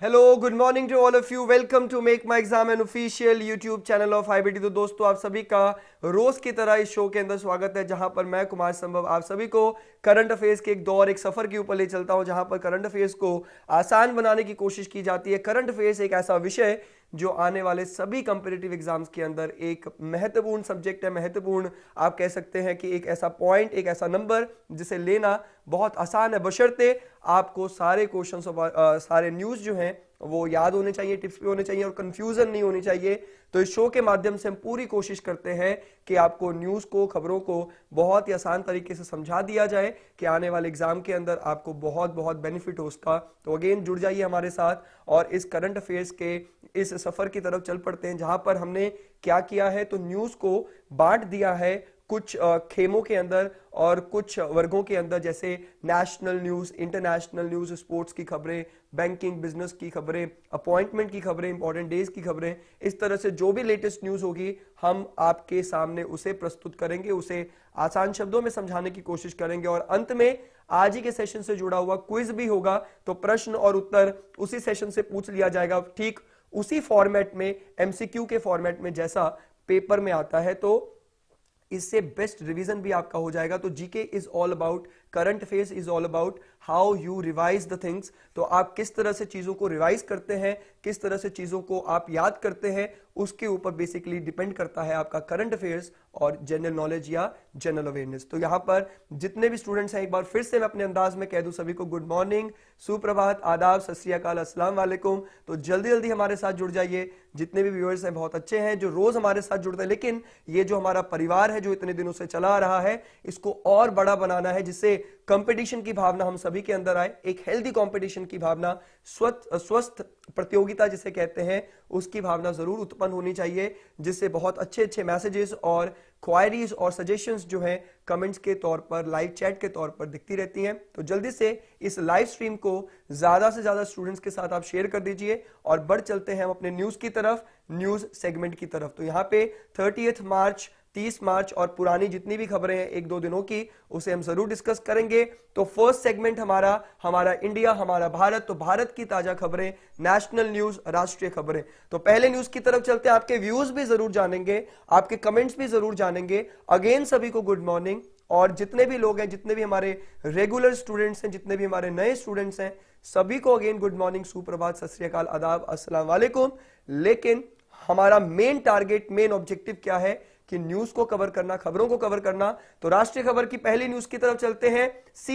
Hello, good morning to all of you. Welcome to make my exam an official YouTube channel of IBT। तो दोस्तों, आप सभी का रोज की तरह इस शो के अंदर स्वागत है, जहां पर मैं कुमार संभव आप सभी को करंट अफेयर्स के एक दौर, एक सफर के ऊपर ले चलता हूं, जहां पर करंट अफेयर्स को आसान बनाने की कोशिश की जाती है। करंट अफेयर्स एक ऐसा विषय जो आने वाले सभी कंपीटिटिव एग्जाम्स के अंदर एक महत्वपूर्ण सब्जेक्ट है, महत्वपूर्ण आप कह सकते हैं कि एक ऐसा पॉइंट, एक ऐसा नंबर जिसे लेना बहुत आसान है, बशर्ते आपको सारे क्वेश्चंस और सारे न्यूज जो हैं वो याद होने चाहिए, टिप्स भी होने चाहिए और कंफ्यूजन नहीं होनी चाहिए। तो इस शो के माध्यम से हम पूरी कोशिश करते हैं कि आपको न्यूज को, खबरों को बहुत ही आसान तरीके से समझा दिया जाए कि आने वाले एग्जाम के अंदर आपको बहुत बहुत बेनिफिट हो उसका। तो अगेन जुड़ जाइए हमारे साथ और इस करंट अफेयर्स के इस सफर की तरफ चल पड़ते हैं, जहां पर हमने क्या किया है, तो न्यूज को बांट दिया है कुछ खेमों के अंदर और कुछ वर्गों के अंदर, जैसे national news, international news, sports की खबरें, बैंकिंग बिजनेस की खबरें, अपॉइंटमेंट की खबरें, इंपॉर्टेंट डेज की खबरें। इस तरह से जो भी लेटेस्ट न्यूज होगी हम आपके सामने उसे प्रस्तुत करेंगे, उसे आसान शब्दों में समझाने की कोशिश करेंगे और अंत में आज ही के सेशन से जुड़ा हुआ क्विज भी होगा। तो प्रश्न और उत्तर उसी सेशन से पूछ लिया जाएगा, ठीक उसी फॉर्मेट में, MCQ के फॉर्मेट में जैसा पेपर में आता है। तो इससे बेस्ट रिवीजन भी आपका हो जाएगा। तो GK is all about, current affairs is all about how you revise the things. तो आप किस तरह से चीजों को रिवाइज करते हैं, किस तरह से चीजों को आप याद करते हैं, उसके ऊपर बेसिकली डिपेंड करता है आपका करंट अफेयर्स और जनरल नॉलेज या जनरल अवेयरनेस। तो यहां पर जितने भी स्टूडेंट्स हैं, एक बार फिर से मैं अपने अंदाज में कह दूं सभी को गुड मॉर्निंग, सुप्रभात, आदाब, सत श्री अकाल, अस्सलाम वालेकुम। तो जल्दी जल्दी हमारे साथ जुड़ जाइए। जितने भी व्यूअर्स हैं बहुत अच्छे हैं जो रोज हमारे साथ जुड़ते हैं, लेकिन ये जो हमारा परिवार है जो इतने दिनों से चला आ रहा है, इसको और बड़ा बनाना है, जिससे कंपटीशन की भावना हम सभी के अंदर आए, एक हेल्दी कंपटीशन की भावना, स्वस्थ प्रतियोगिता जिसे कहते हैं, उसकी भावना जरूर उत्पन्न होनी चाहिए, जिससे बहुत अच्छे अच्छे मैसेजेस और क्वायरीज और सजेशंस जो हैं कमेंट्स के तौर पर, लाइव चैट के तौर पर दिखती रहती हैं। तो जल्दी से इस लाइव स्ट्रीम को ज्यादा से ज्यादा स्टूडेंट्स के साथ आप शेयर कर दीजिए और बढ़ चलते हैं हम अपने न्यूज की तरफ, न्यूज सेगमेंट की तरफ। तो यहाँ पे 30 मार्च, 30 मार्च और पुरानी जितनी भी खबरें हैं एक दो दिनों की, उसे हम जरूर डिस्कस करेंगे। तो फर्स्ट सेगमेंट हमारा इंडिया, हमारा भारत। तो भारत की ताजा खबरें, नेशनल न्यूज, राष्ट्रीय खबरें। तो पहले न्यूज की तरफ चलते हैं। आपके व्यूज भी जरूर जानेंगे, आपके कमेंट्स भी जरूर जानेंगे। अगेन सभी को गुड मॉर्निंग। और जितने भी लोग हैं, जितने भी हमारे रेगुलर स्टूडेंट्स हैं, जितने भी हमारे नए स्टूडेंट्स हैं, सभी को अगेन गुड मॉर्निंग, सुप्रभात, सत श्री अकाल, आदाब, अस्सलाम वालेकुम। लेकिन हमारा मेन टारगेट, मेन ऑब्जेक्टिव क्या है कि न्यूज को कवर करना, खबरों को कवर करना। तो राष्ट्रीय खबर की पहली न्यूज की तरफ चलते हैं।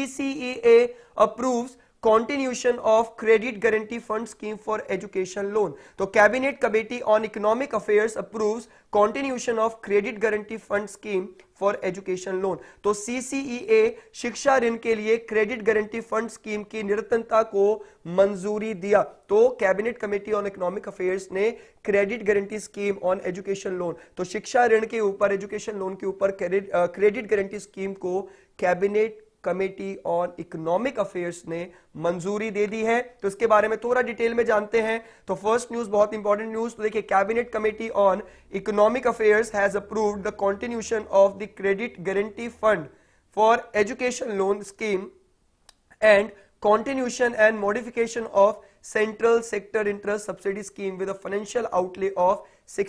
CCEA approves continuation of credit guarantee fund scheme for education loan। तो cabinet committee on economic affairs approves continuation of credit guarantee fund scheme for education loan। तो CCEA शिक्षा ऋण के लिए क्रेडिट गारंटी फंड स्कीम की निरंतरता को मंजूरी दिया। तो cabinet committee on economic affairs ने credit guarantee scheme on education loan, तो शिक्षा ऋण के ऊपर, एजुकेशन लोन के ऊपर क्रेडिट गारंटी स्कीम को cabinet committee on economic affairs ने मंजूरी दे दी है। तो इसके बारे में थोड़ा डिटेल में जानते हैं। तो फर्स्ट न्यूज बहुत इंपॉर्टेंट न्यूज। तो देखिए, cabinet committee on economic affairs has approved the continuation of the credit guarantee fund for education loan scheme and continuation and modification of central sector interest subsidy scheme with a financial outlay of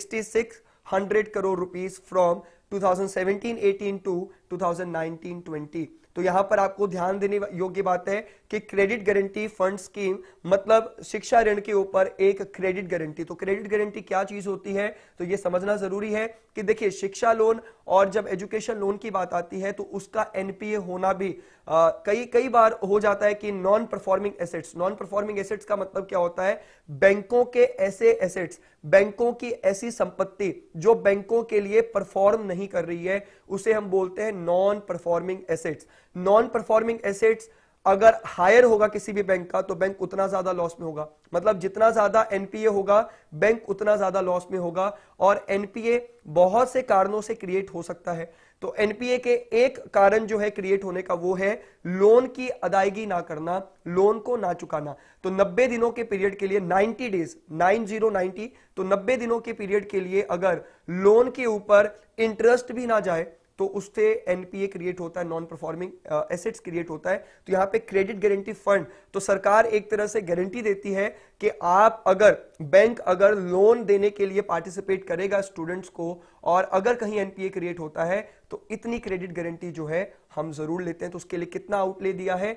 6600 crore rupees from 2017-18 to 2019-20। तो यहां पर आपको ध्यान देने योग्य बात है कि क्रेडिट गारंटी फंड स्कीम मतलब शिक्षा ऋण के ऊपर एक क्रेडिट गारंटी। तो क्रेडिट गारंटी क्या चीज होती है, तो यह समझना जरूरी है कि देखिए, शिक्षा लोन और जब एजुकेशन लोन की बात आती है तो उसका NPA होना भी कई बार हो जाता है कि non performing assets. Non performing assets का मतलब क्या होता है, बैंकों के ऐसे एसेट्स, बैंकों की ऐसी संपत्ति जो बैंकों के लिए परफॉर्म नहीं कर रही है, उसे हम बोलते हैं non performing assets. Non performing assets अगर हायर होगा किसी भी बैंक का, तो बैंक उतना ज्यादा लॉस में होगा। मतलब जितना ज्यादा NPA होगा, बैंक उतना ज्यादा लॉस में होगा। और NPA बहुत से कारणों से क्रिएट हो सकता है। तो NPA के एक कारण जो है क्रिएट होने का, वो है लोन की अदायगी ना करना, लोन को ना चुकाना। तो 90 दिनों के पीरियड के लिए, 90 डेज, 90, तो 90 दिनों के पीरियड के लिए अगर लोन के ऊपर इंटरेस्ट भी ना जाए तो उससे NPA क्रिएट होता है, नॉन परफॉर्मिंग एसेट्स क्रिएट होता है। तो यहां पे क्रेडिट गारंटी फंड, तो सरकार एक तरह से गारंटी देती है कि आप अगर बैंक अगर लोन देने के लिए पार्टिसिपेट करेगा स्टूडेंट्स को, और अगर कहीं एनपीए क्रिएट होता है तो इतनी क्रेडिट गारंटी जो है हम जरूर लेते हैं। तो उसके लिए कितना आउटले दिया है,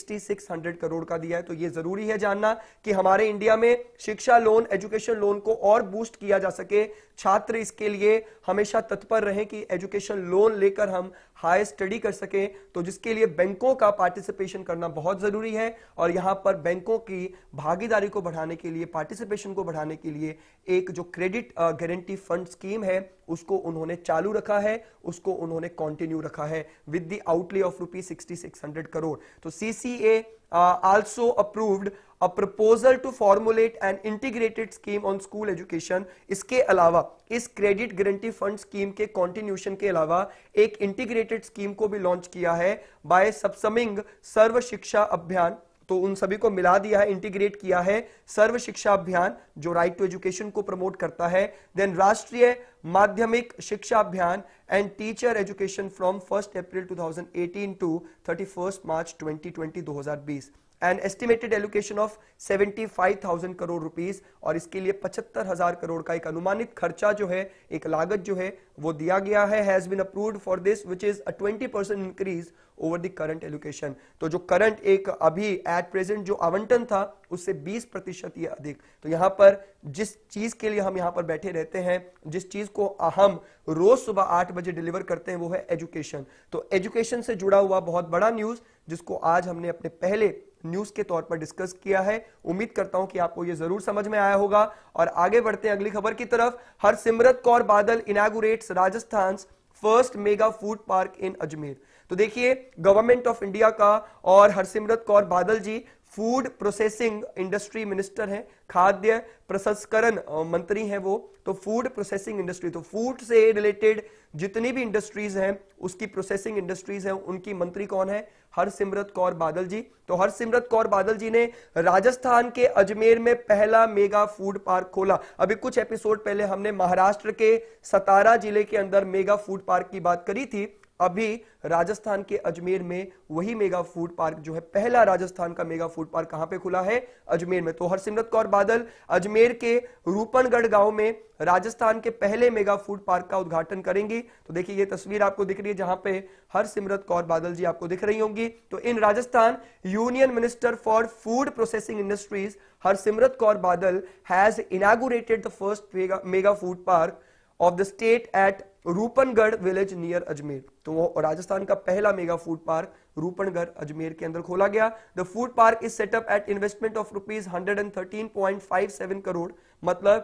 6600 करोड़ का दिया है। तो ये जरूरी है जानना कि हमारे इंडिया में शिक्षा लोन, एजुकेशन लोन को और बूस्ट किया जा सके। छात्र इसके लिए हमेशा तत्पर रहें कि एजुकेशन लोन लेकर हम हाई स्टडी कर सकें, तो जिसके लिए बैंकों का पार्टिसिपेशन करना बहुत जरूरी है। और यहां पर बैंकों की भागीदारी को बढ़ाने के लिए, पार्टिसिपेशन को बढ़ाने के लिए एक जो क्रेडिट गारंटी फंड स्कीम है उसको उन्होंने चालू रखा है, उसको उन्होंने कंटिन्यू रखा है with the outlay of ₹6600 crore. तो CCA also approved a proposal to formulate an integrated scheme on school education। इसके अलावा इस क्रेडिट गारंटी फंड स्कीम के कंटिन्यूशन के अलावा एक इंटीग्रेटेड स्कीम को भी लॉन्च किया है बाय सबसमिंग सर्व शिक्षा अभियान। तो उन सभी को मिला दिया है, इंटीग्रेट किया है सर्व शिक्षा अभियान जो राइट टू एजुकेशन को प्रमोट करता है। Then Rashtriya Madhyamik Shiksha Abhiyan and teacher education from 1 April 2018 to 31 March 2020 2020 and estimated allocation of 75,000 crore rupees. और इसके लिए 75,000 करोड़ का एक अनुमानित खर्चा जो है, एक लागत जो है वो दिया गया है। Has been approved for this which is a 20% increase over the current allocation. तो जो करंट एक अभी एट प्रेजेंट जो आवंटन था उससे 20% ये अधिक। तो यहां पर जिस चीज के लिए हम यहां पर बैठे रहते हैं, जिस चीज को हम रोज सुबह 8 बजे डिलीवर करते हैं वो है एजुकेशन। तो एजुकेशन से जुड़ा हुआ बहुत बड़ा न्यूज जिसको आज हमने अपने पहले न्यूज के तौर पर डिस्कस किया है। उम्मीद करता हूं कि आपको यह जरूर समझ में आया होगा। और आगे बढ़ते हैं अगली खबर की तरफ। Harsimrat Kaur Badal inaugurates Rajasthan first mega food park in Ajmer. तो देखिए गवर्नमेंट ऑफ इंडिया का और Harsimrat Kaur Badal ji food processing industry minister हैं, खाद्य प्रसंस्करण मंत्री हैं वो। तो फूड प्रोसेसिंग इंडस्ट्री, तो फूड से रिलेटेड जितनी भी इंडस्ट्रीज हैं उसकी प्रोसेसिंग इंडस्ट्रीज हैं, उनकी मंत्री कौन है, हरसिमरत कौर बादल जी। तो हरसिमरत कौर बादल जी ने राजस्थान के अजमेर में पहला मेगा फूड पार्क खोला। अभी कुछ एपिसोड पहले हमने महाराष्ट्र के सतारा जिले के अंदर मेगा फूड पार्क की बात करी थी। अभी राजस्थान के अजमेर में वही मेगा फूड पार्क जो है, पहला राजस्थान का मेगा फूड पार्क कहां पे खुला है, अजमेर में। तो हरसिमरत कौर बादल अजमेर के रूपनगढ़ गांव में राजस्थान के पहले मेगा फूड पार्क का उद्घाटन करेंगी। तो देखिए ये तस्वीर आपको दिख रही है जहां पे हरसिमरत कौर बादल जी आपको दिख रही होंगी। तो in Rajasthan union minister for food processing industries Harsimrat Kaur Badal has inaugurated the first mega food park of the state at Rupangarh village near Ajmer. तो वो राजस्थान का पहला mega food park Rupangarh Ajmer के अंदर खोला गया। The food park is set up at investment of ₹113.57 crore, मतलब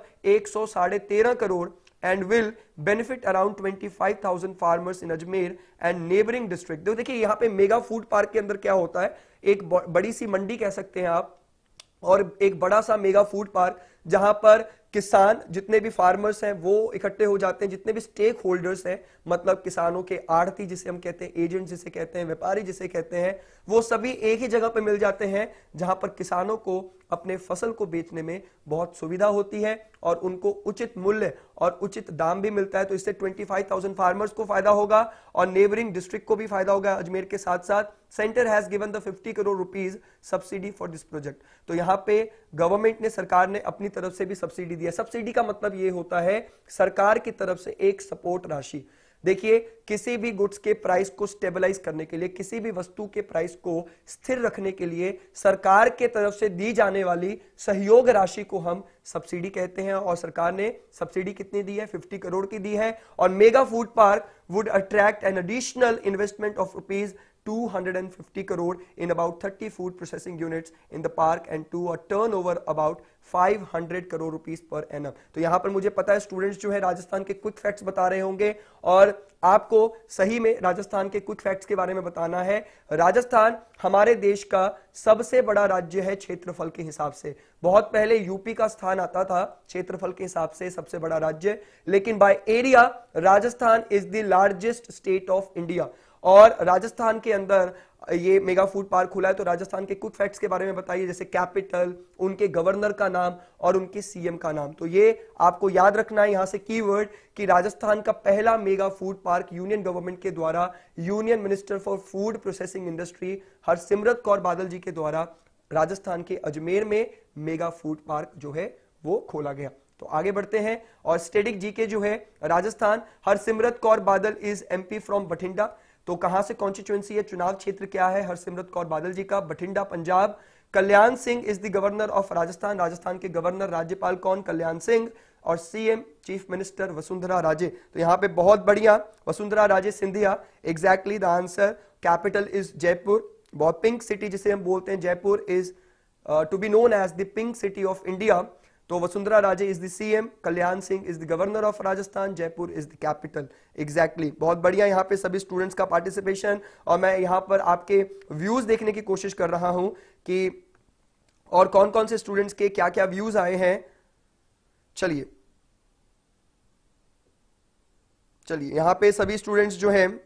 113 crore, and will benefit around 25,000 farmers in Ajmer and neighbouring district. देखिए यहाँ पे मेगा फूड पार्क के अंदर क्या होता है, एक बड़ी सी मंडी कह सकते हैं आप, और एक बड़ा सा मेगा फूड पार्क जहां पर किसान जितने भी फार्मर्स हैं वो इकट्ठे हो जाते हैं, जितने भी स्टेक होल्डर्स हैं, मतलब किसानों के आड़ती जिसे हम कहते हैं, एजेंट जिसे कहते हैं, व्यापारी जिसे कहते हैं, वो सभी एक ही जगह पे मिल जाते हैं जहां पर किसानों को अपने फसल को बेचने में बहुत सुविधा होती है और उनको उचित मूल्य और उचित दाम भी मिलता है। तो इससे 25,000 फार्मर्स को फायदा होगा और नेबरिंग डिस्ट्रिक्ट को भी फायदा होगा अजमेर के साथ साथ। Centre has given the 50 crore rupees subsidy for this project. तो यहां पे गवर्नमेंट ने, सरकार ने अपनी तरफ से भी सब्सिडी दिया। सब्सिडी का मतलब ये होता है सरकार की तरफ से एक सपोर्ट राशि। देखिए किसी भी गुड्स के प्राइस को स्टेबलाइज करने के लिए, किसी भी वस्तु के प्राइस को स्थिर रखने के लिए सरकार के तरफ से दी जाने वाली सहयोग राशि को हम सब्सिडी कहते हैं। और सरकार ने सब्सिडी कितनी दी है, 50 करोड़ की दी है। और mega food park would attract an additional investment of ₹250 crore in about 30 food processing units in the park and to a turnover about 500 crore rupees per annum। तो यहां पर मुझे पता है स्टूडेंट्स जो है राजस्थान के क्विक फैक्ट्स बता रहे होंगे और आपको सही में राजस्थान के क्विक फैक्ट्स के बारे में बताना है। राजस्थान हमारे देश का सबसे बड़ा राज्य है क्षेत्रफल के हिसाब से। बहुत पहले यूपी का स्थान आता था क्षेत्रफल के हिसाब से सबसे बड़ा राज्य, लेकिन by area Rajasthan is the largest state of India. और राजस्थान के अंदर ये मेगा फूड पार्क खुला है। तो राजस्थान के कुछ फैक्ट्स के बारे में बताइए, जैसे कैपिटल, उनके गवर्नर का नाम और उनके सीएम का नाम। तो ये आपको याद रखना है यहां से कीवर्ड कि राजस्थान का पहला mega food park union government के द्वारा, union minister for food processing industry Harsimrat Kaur Badal ji के द्वारा राजस्थान के अजमेर में मेगा फूड पार्क जो है वो खोला गया। तो आगे बढ़ते हैं और स्टैटिक जीके जो है, राजस्थान, हरसिमरत कौर बादल इज एमपी फ्रॉम बठिंडा। तो कहां से कॉन्स्टिट्यूएंसी है, चुनाव क्षेत्र क्या है हरसिमरत कौर बादल जी का, Bathinda Punjab. Kalyan Singh is the governor of Rajasthan, Rajasthan के गवर्नर राज्यपाल कौन, कल्याण सिंह। और CM chief minister Vasundhara Raje. तो यहां पे बहुत बढ़िया, Vasundhara Raje Scindia, exactly the answer. Capital is Jaipur, बहुत पिंक सिटी जिसे हम बोलते हैं, Jaipur is to be known as the pink city of India. तो Vasundhara Raje is the CM, Kalyan Singh is the governor of Rajasthan, Jaipur is the capital. Exactly, बहुत बढ़िया यहाँ पे सभी स्टूडेंट्स का पार्टिसिपेशन। और मैं यहाँ पर आपके व्यूज देखने की कोशिश कर रहा हूं कि और कौन कौन से स्टूडेंट्स के क्या क्या व्यूज आए हैं। चलिए यहां पे सभी स्टूडेंट्स जो हैं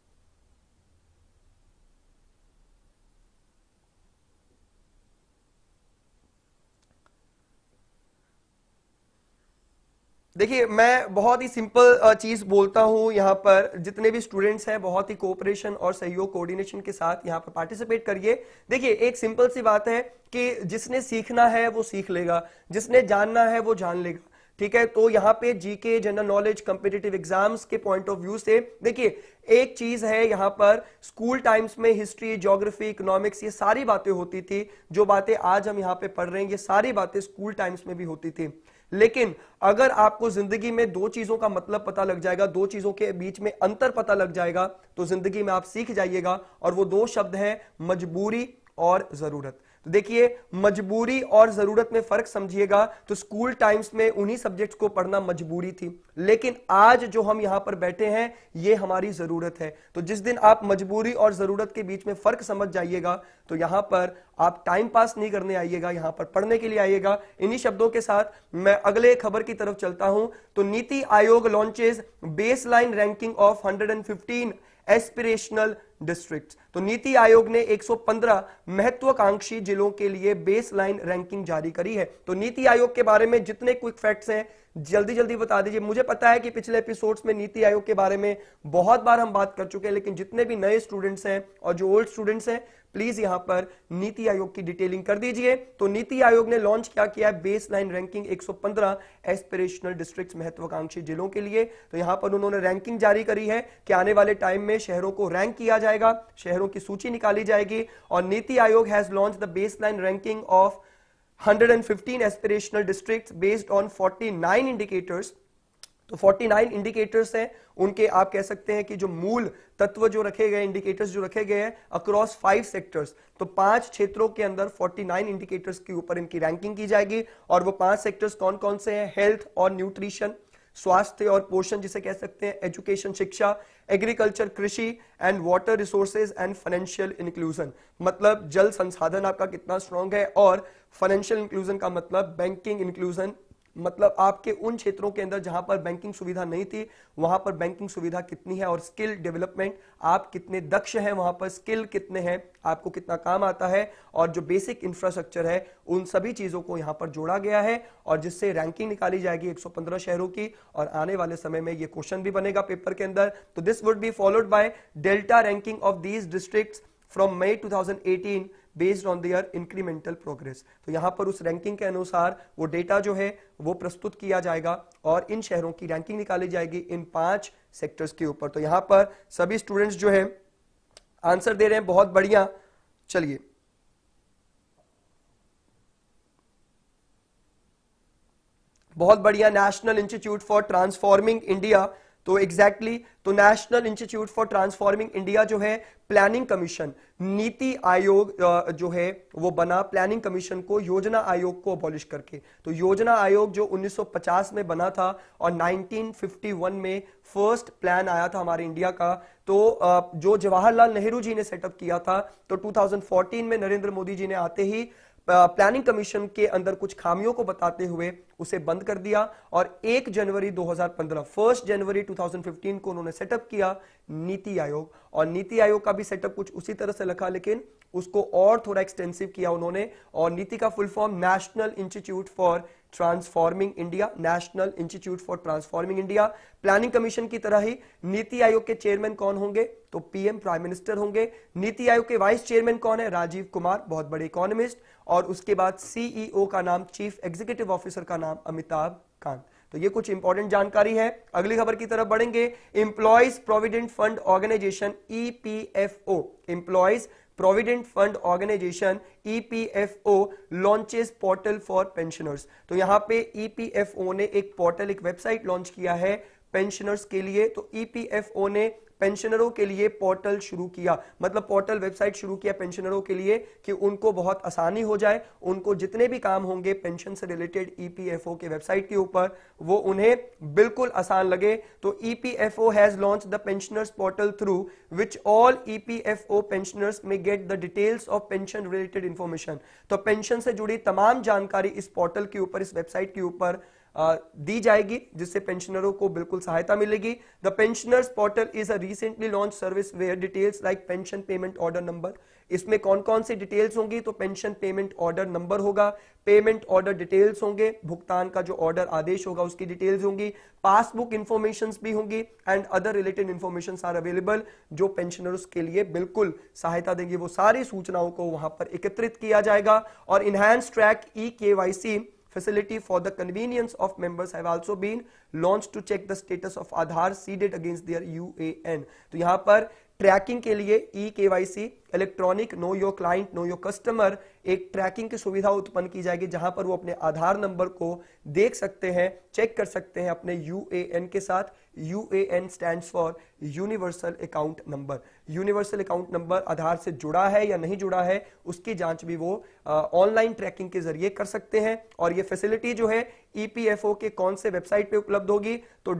देखिए, मैं बहुत ही सिंपल चीज बोलता हूं यहां पर, जितने भी स्टूडेंट्स हैं बहुत ही कोऑपरेशन और सहयोग कोऑर्डिनेशन के साथ यहां पर पार्टिसिपेट करिए। देखिए, एक सिंपल सी बात है कि जिसने सीखना है वो सीख लेगा, जिसने जानना है वो जान लेगा, ठीक है। तो यहाँ पे GK, general knowledge, competitive exams के पॉइंट ऑफ व्यू से देखिए, एक चीज है यहाँ पर, स्कूल टाइम्स में हिस्ट्री, ज्योग्राफी, इकोनॉमिक्स, ये सारी बातें होती थी। जो बातें आज हम यहाँ पे पढ़ रहे हैं ये सारी बातें स्कूल टाइम्स में भी होती थी। लेकिन अगर आपको जिंदगी में दो चीजों का मतलब पता लग जाएगा, दो चीजों के बीच में अंतर पता लग जाएगा, तो जिंदगी में आप सीख जाइएगा। और वो दो शब्द हैं मजबूरी और जरूरत। तो देखिए, मजबूरी और जरूरत में फर्क समझिएगा। तो स्कूल टाइम्स में उन्हीं सब्जेक्ट्स को पढ़ना मजबूरी थी, लेकिन आज जो हम यहां पर बैठे हैं ये हमारी जरूरत है। तो जिस दिन आप मजबूरी और जरूरत के बीच में फर्क समझ जाइएगा, तो यहां पर आप टाइम पास नहीं करने आइएगा, यहां पर पढ़ने के लिए आइएगा। इन्हीं शब्दों के साथ मैं अगले खबर की तरफ चलता हूं। तो NITI Aayog launches baseline ranking of 115 aspirational districts. तो नीति आयोग ने 115 महत्वाकांक्षी जिलों के लिए बेसलाइन रैंकिंग जारी करी है। तो नीति आयोग के बारे में जितने क्विक फैक्ट्स हैं जल्दी जल्दी बता दीजिए। मुझे पता है कि पिछले एपिसोड्स में नीति आयोग के बारे में बहुत बार हम बात कर चुके हैं, लेकिन जितने भी नए स्टूडेंट्स हैं और जो ओल्ड स्टूडेंट्स हैं, प्लीज यहां पर नीति आयोग की डिटेलिंग कर दीजिए। तो नीति आयोग ने लॉन्च क्या किया है, base line ranking 115 aspirational districts, महत्वाकांक्षी जिलों के लिए। तो यहां पर उन्होंने रैंकिंग जारी करी है कि आने वाले टाइम में शहरों को रैंक किया जाएगा, शहरों की सूची निकाली जाएगी। और NITI Aayog has launch the base line ranking of 115 aspirational districts based on 49 indicators. तो 49 इंडिकेटर्स हैं, उनके आप कह सकते हैं कि जो मूल तत्व जो रखे गए, इंडिकेटर्स जो रखे गए हैं अक्रॉस 5 सेक्टर्स। तो 5 क्षेत्रों के अंदर 49 इंडिकेटर्स के ऊपर इनकी रैंकिंग की जाएगी। और वो 5 सेक्टर्स कौन कौन से हैं, हेल्थ और न्यूट्रिशन, स्वास्थ्य और पोषण जिसे कह सकते हैं, एजुकेशन शिक्षा, एग्रीकल्चर कृषि, and water resources and financial inclusion. मतलब जल संसाधन आपका कितना स्ट्रांग है, और फाइनेंशियल इंक्लूजन का मतलब बैंकिंग इंक्लूजन, मतलब आपके उन क्षेत्रों के अंदर जहां पर बैंकिंग सुविधा नहीं थी वहां पर बैंकिंग सुविधा कितनी है। और स्किल डेवलपमेंट, आप कितने दक्ष हैं वहां पर, स्किल कितने हैं, आपको कितना काम आता है, और जो बेसिक इंफ्रास्ट्रक्चर है उन सभी चीजों को यहां पर जोड़ा गया है। और जिससे रैंकिंग निकाली जाएगी 115 शहरों की। और आने वाले समय में ये क्वेश्चन भी बनेगा पेपर के अंदर। तो this would be followed by delta ranking of these districts from May 2018 based on their incremental progress. तो यहां पर उस रैंकिंग के अनुसार वो डेटा जो है वो प्रस्तुत किया जाएगा और इन शहरों की रैंकिंग निकाली जाएगी इन 5 सेक्टर्स के ऊपर। तो यहां पर सभी स्टूडेंट्स जो है आंसर दे रहे हैं, बहुत बढ़िया। चलिए बहुत बढ़िया। National institute for transforming India, तो एग्जैक्टली तो national institute for transforming India जो है प्लानिंग कमीशन, नीति आयोग जो है वो बना प्लानिंग कमीशन को, योजना आयोग को अबॉलिश करके। तो योजना आयोग जो 1950 में बना था और 1951 में फर्स्ट प्लान आया था हमारे इंडिया का, तो जो जवाहरलाल नेहरू जी ने सेटअप किया था। तो 2014 में नरेंद्र मोदी जी ने आते ही प्लानिंग कमीशन के अंदर कुछ खामियों को बताते हुए उसे बंद कर दिया। और 1 जनवरी 2015, 1 जनवरी 2015 को उन्होंने सेटअप किया नीति आयोग। और नीति आयोग का भी सेटअप कुछ उसी तरह से रखा, लेकिन उसको और थोड़ा एक्सटेंसिव किया उन्होंने। और नीति का full form national institute for transforming India, national institute for transforming India. Planning commission की तरह ही नीति आयोग के चेयरमैन कौन होंगे? तो पीएम, प्राइम मिनिस्टर होंगे। नीति आयोग के वाइस चेयरमैन कौन है? राजीव कुमार, बहुत बड़े इकोनॉमिस्ट। और उसके बाद सीईओ का नाम, चीफ एग्जीक्यूटिव ऑफिसर का नाम अमिताभ कांत। तो ये कुछ इंपॉर्टेंट जानकारी है। अगली खबर की तरफ बढ़ेंगे। Employees provident fund organisation EPFO, employees provident fund organisation EPFO launches portal for pensioners. तो यहां पे ईपीएफओ ने एक पोर्टल, एक वेबसाइट लॉन्च किया है पेंशनर्स के लिए। तो ईपीएफओ ने पेंशनरों के लिए पोर्टल शुरू किया, मतलब पोर्टल वेबसाइट शुरू किया पेंशनरों के लिए कि उनको बहुत आसानी हो जाए, उनको जितने भी काम होंगे पेंशन से रिलेटेड ईपीएफओ के वेबसाइट के ऊपर वो उन्हें बिल्कुल आसान लगे। तो EPFO has launch the pensioners portal through which all EPFO pensioners may get the details of pension related information. तो पेंशन से जुड़ी तमाम जानकारी इस पोर्टल के ऊपर, इस वेबसाइट के ऊपर दी जाएगी, जिससे पेंशनरों को बिल्कुल सहायता मिलेगी। The pensioners portal is a recently launch service where details like pension payment order number. इसमें कौन कौन सी डिटेल्स होंगी? तो पेंशन पेमेंट ऑर्डर नंबर होगा, पेमेंट ऑर्डर डिटेल्स होंगे, भुगतान का जो ऑर्डर आदेश होगा उसकी डिटेल्स होंगी, पासबुक इंफॉर्मेशन भी होंगी and other related information are available, जो पेंशनर्स के लिए बिल्कुल सहायता देंगे। वो सारी सूचनाओं को वहां पर एकत्रित किया जाएगा। और enhance track e KYC facility for the convenience of members have also been launched to check the status of Aadhaar seeded against their UAN। तो यहां पर ट्रैकिंग के लिए e KYC, electronic know your client know your customer, एक tracking की सुविधा उत्पन्न की जाएगी जहां पर वो अपने आधार नंबर को देख सकते हैं, चेक कर सकते हैं अपने यूएएन के साथ। UAN stands for universal account number. Universal account number Aadhaar से जुड़ा है या नहीं जुड़ा है उसकी जांच भी वो ऑनलाइन ट्रैकिंग के जरिए कर सकते हैं। और ये फैसिलिटी जो है ईपीएफओ के कौन से वेबसाइट पे उपलब्ध होगी? तो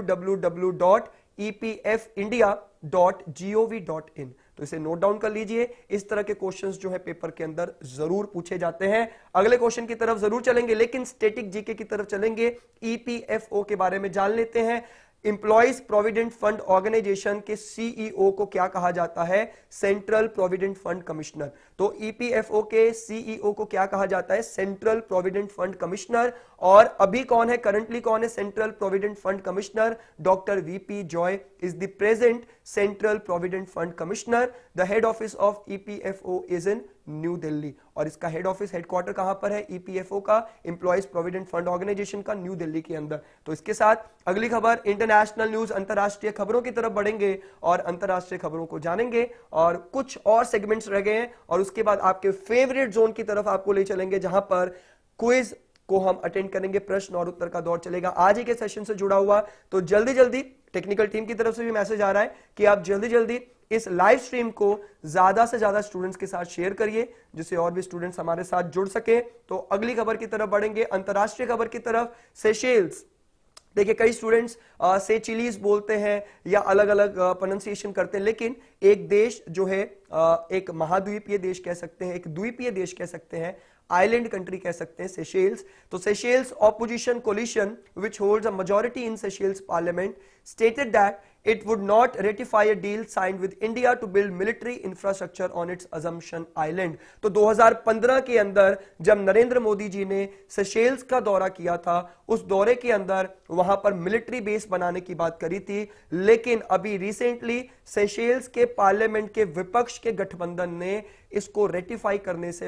www.epfindia.gov.in। तो इसे नोट डाउन कर लीजिए। इस तरह के क्वेश्चंस जो है पेपर के अंदर जरूर पूछे जाते हैं। अगले क्वेश्चन की तरफ जरूर चलेंगे, लेकिन स्टैटिक जीके की तरफ चलेंगे। ईपीएफओ के बारे में जान लेते हैं। एम्प्लॉयज प्रोविडेंट फंड ऑर्गेनाइजेशन के सीईओ को क्या कहा जाता है? Central provident fund commissioner. तो ईपीएफओ के सीईओ को क्या कहा जाता है? Central provident fund commissioner. और अभी कौन है, करंटली कौन है central provident fund commissioner? Doctor VP Joy is the present central provident fund commissioner. The head office of EPFO is in new Delhi. और इसका हेड ऑफिस, हेडक्वार्टर कहां पर है? ईपीएफओ का, एम्प्लॉयज प्रोविडेंट फंड ऑर्गेनाइजेशन का, न्यू दिल्ली के अंदर। तो इसके साथ अगली खबर इंटरनेशनल न्यूज, अंतरराष्ट्रीय खबरों की तरफ बढ़ेंगे और अंतरराष्ट्रीय खबरों को जानेंगे। और कुछ और सेगमेंट्स रह गए हैं और उसके बाद आपके फेवरेट जोन की तरफ आपको ले चलेंगे जहां पर क्विज को हम अटेंड करेंगे, प्रश्न और उत्तर का दौर चलेगा आज ही के सेशन से जुड़ा हुआ। तो जल्दी जल्दी टेक्निकल टीम की तरफ से भी मैसेज आ रहा है कि आप जल्दी जल्दी इस लाइव स्ट्रीम को ज्यादा से ज्यादा स्टूडेंट्स के साथ शेयर करिए, जिससे और भी स्टूडेंट्स हमारे साथ जुड़ सके। तो अगली खबर की तरफ बढ़ेंगे, अंतरराष्ट्रीय खबर की तरफ। सेशेल्स, देखिए कई स्टूडेंट्स से चिलीज बोलते हैं या अलग अलग प्रोनाउंसिएशन करते हैं, लेकिन एक देश जो है एक महाद्वीपीय देश कह सकते हैं, एक द्वीपीय देश कह सकते हैं, आइलैंड कंट्री कह सकते हैं, सेशेल्स। तो Seychelles opposition coalition which holds a majority in Seychelles parliament stated that it would not ratify a deal signed with India to build military infrastructure on its Assumption Island। तो 2015 के अंदर जब नरेंद्र मोदी जी ने Seychelles का दौरा किया था, उस दौरे के अंदर वहां पर मिलिट्री बेस बनाने की बात करी थी, लेकिन अभी रिसेंटली सेशेल्स के पार्लियामेंट के विपक्ष के गठबंधन ने इसको रेटिफाई करने से,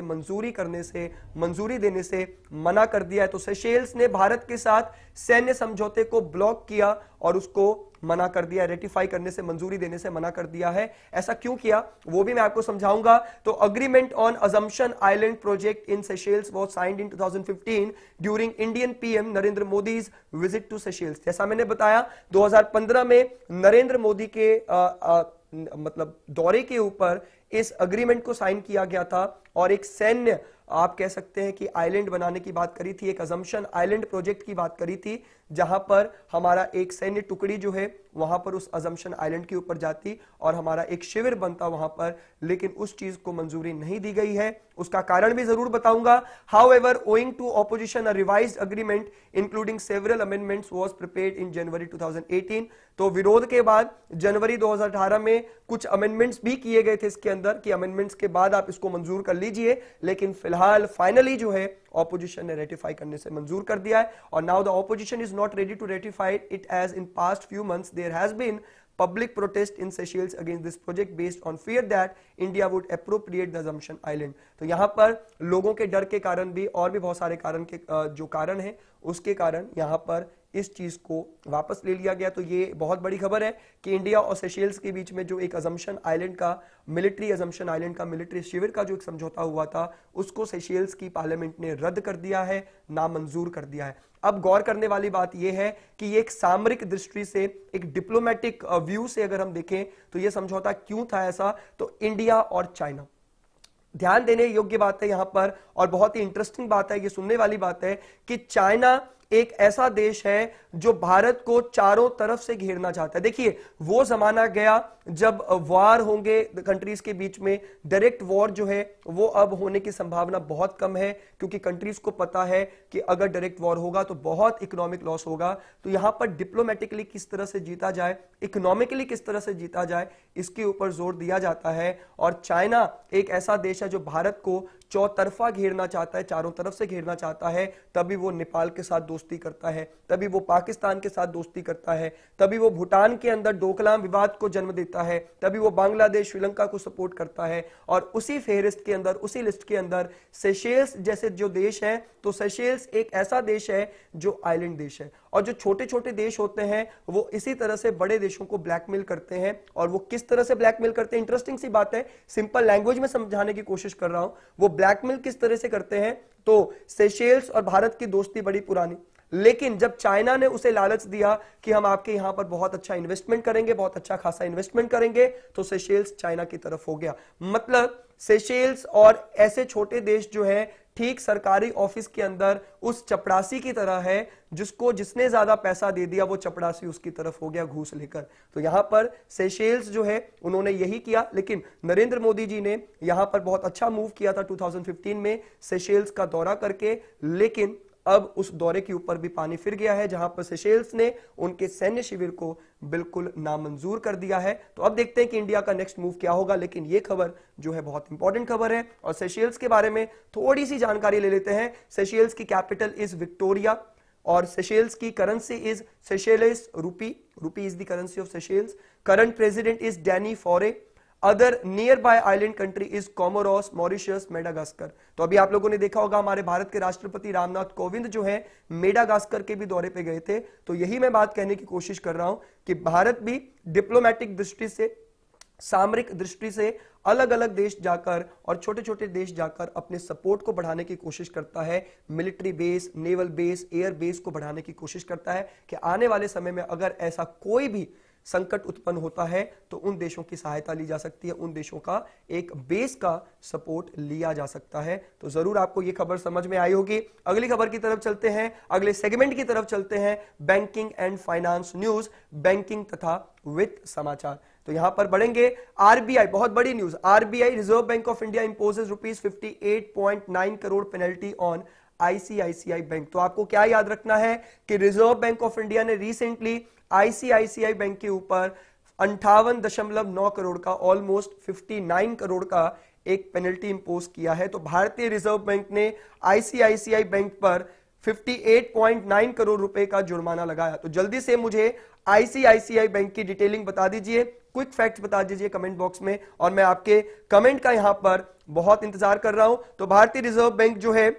मंजूरी देने से मना कर दिया है। तो सेशेल्स ने भारत के साथ सैन्य समझौते को ब्लॉक किया और उसको मना कर दिया, रेटिफाई करने से, मंजूरी देने से मना कर दिया है। ऐसा क्यों किया वो भी मैं आपको समझाऊंगा। तो agreement on Assumption island project in Seychelles was signed in 2015 during Indian PM Narendra Modi's visit to Seychelles. जैसा मैंने बताया 2015 में नरेंद्र मोदी के मतलब दौरे के ऊपर इस अग्रीमेंट को साइन किया गया था और एक सैन्य, आप कह सकते हैं कि आइलैंड बनाने की बात करी थी, एक असम्पशन आइलैंड प्रोजेक्ट की बात करी थी, जहां पर हमारा एक सैन्य टुकड़ी जो है वहां पर उस असम्पशन आइलैंड के ऊपर जाती और हमारा एक शिविर बनता वहां पर, लेकिन उस चीज को मंजूरी नहीं दी गई है। उसका कारण भी जरूर बताऊंगा। However owing to opposition a revised agreement including several amendments was prepared in January 2018। तो विरोध के बाद जनवरी 2018 में कुछ अमेंडमेंट्स भी किए गए थे इसके अंदर कि अमेंडमेंट्स के बाद आप इसको मंजूर कर लीजिए, लेकिन फिलहाल फाइनली जो है ऑपोजिशन ने रेटिफाई करने से मंजूर कर दिया है। और now the opposition is not ready to ratify it as in past few months there has been public protest in Seychelles against this project based on fear that India would appropriate the Assumption Island। तो यहाँ पर लोगों के डर के कारण भी और भी बहुत सारे कारण के जो कारण है उसके कारण यहाँ पर इस चीज को वापस ले लिया गया। तो ये बहुत बड़ी खबर है कि इंडिया और सेशेल्स के बीच में जो एक अजम्पशन आइलैंड का मिलिट्री शिविर का जो एक समझौता हुआ था उसको सेशेल्स की पार्लियामेंट ने रद्द कर दिया है, नामंजूर कर दिया है। अब गौर करने वाली बात यह है कि ये एक सामरिक दृष्टि से, एक डिप्लोमेटिक व्यू से अगर हम देखें तो यह समझौता क्यों था ऐसा, तो इंडिया और चाइना, ध्यान देने योग्य बात है यहां पर और बहुत ही इंटरेस्टिंग बात है, ये सुनने वाली बात है कि चाइना एक ऐसा देश है जो भारत को चारों तरफ से घेरना चाहता है। देखिए वो जमाना गया जब वार होंगे कंट्रीज के बीच में, डायरेक्ट वॉर जो है वो अब होने की संभावना बहुत कम है क्योंकि कंट्रीज को पता है कि अगर डायरेक्ट वॉर होगा तो बहुत इकोनॉमिक लॉस होगा। तो यहां पर डिप्लोमेटिकली किस तरह से जीता जाए, इकोनॉमिकली किस तरह से जीता जाए, इसके ऊपर जोर दिया जाता है। और चाइना एक ऐसा देश है जो भारत को चौतरफा घेरना चाहता है, चारों तरफ से घेरना चाहता है, तभी वो नेपाल के साथ दोस्ती करता है, तभी वो पाकिस्तान के साथ दोस्ती करता है, तभी वो भूटान के अंदर डोकलाम विवाद को जन्म देता है, तभी वो बांग्लादेश श्रीलंका को सपोर्ट करता है। और उसी फेहरिस्त के अंदर, उसी लिस्ट के अंदर सेशेल्स जैसे जो देश हैं, तो सेशेल्स एक ऐसा देश है जो आइलैंड देश है। और जो छोटे छोटे देश होते हैं वो इसी तरह से बड़े देशों को ब्लैकमेल करते हैं। और वो किस तरह से ब्लैकमेल करते हैं, इंटरेस्टिंग सी बात है, सिंपल लैंग्वेज में समझाने की कोशिश कर रहा हूं। वो ब्लैकमेल किस तरह से करते हैं, तो सेशेल्स और भारत की दोस्ती बड़ी पुरानी, लेकिन जब चाइना ने उसे लालच दिया कि हम आपके यहां पर बहुत अच्छा इन्वेस्टमेंट करेंगे, बहुत अच्छा खासा इन्वेस्टमेंट करेंगे, तो सेशेल्स चाइना की तरफ हो गया। मतलब सेशेल्स और ऐसे छोटे देश जो हैं ठीक सरकारी ऑफिस के अंदर उस चपरासी की तरह है जिसने ज्यादा पैसा दे दिया वो चपरासी उसकी तरफ हो गया घूस लेकर। तो यहां पर सेशेल्स जो है उन्होंने यही किया, लेकिन नरेंद्र मोदी जी ने यहां पर बहुत अच्छा मूव किया था 2015 में सेशेल्स का दौरा करके, लेकिन अब उस दौरे के ऊपर भी पानी फिर गया है जहां पर सेशेल्स ने उनके सैन्य शिविर को बिल्कुल नामंजूर कर दिया है। तो अब देखते हैं कि इंडिया का नेक्स्ट मूव क्या होगा, लेकिन यह खबर जो है बहुत इंपॉर्टेंट खबर है। और सेशेल्स के बारे में थोड़ी सी जानकारी ले लेते हैं। सेशेल्स की कैपिटल इज विक्टोरिया और सेशेल्स की currency is Seychelles rupee is the currency of Seychelles. Current president is Danny Faure. Other near by island country is Comoros, Mauritius, Madagascar. तो अभी आप लोगों ने देखा होगा हमारे भारत के राष्ट्रपति रामनाथ कोविंद जो है मेडागास्कर के भी दौरे पे गए थे। तो यही मैं बात कहने की कोशिश कर रहा हूं कि भारत भी डिप्लोमेटिक दृष्टि से, सामरिक दृष्टि से अलग अलग देश जाकर और छोटे छोटे देश जाकर अपने सपोर्ट को बढ़ाने की कोशिश करता है। Military base, naval base, air base को बढ़ाने की कोशिश करता है कि आने वाले समय में अगर ऐसा कोई भी संकट उत्पन्न होता है तो उन देशों की सहायता ली जा सकती है, उन देशों का एक बेस का सपोर्ट लिया जा सकता है। तो जरूर आपको यह खबर समझ में आई होगी। अगली खबर की तरफ चलते हैं, अगले सेगमेंट की तरफ चलते हैं, banking and finance news, banking तथा वित्त समाचार। तो यहां पर बढ़ेंगे आरबीआई, बहुत बड़ी news, RBI reserve bank of India imposes ₹58.9 crore penalty on ICICI bank. तो आपको क्या याद रखना है कि रिजर्व बैंक ऑफ इंडिया ने रिसेंटली आईसीआईसीआई बैंक के ऊपर 58.9 करोड़ का, ऑलमोस्ट 59 करोड़ का एक पेनल्टी इंपोज किया है। तो भारतीय रिजर्व बैंक ने आईसीआईसीआई बैंक पर 58.9 करोड़ रुपए का जुर्माना लगाया। तो जल्दी से मुझे आईसीआईसीआई बैंक की डिटेलिंग बता दीजिए, क्विक फैक्ट्स बता दीजिए कमेंट बॉक्स में, और मैं आपके कमेंट का यहां पर बहुत इंतजार कर रहा हूं। तो भारतीय रिजर्व बैंक जो है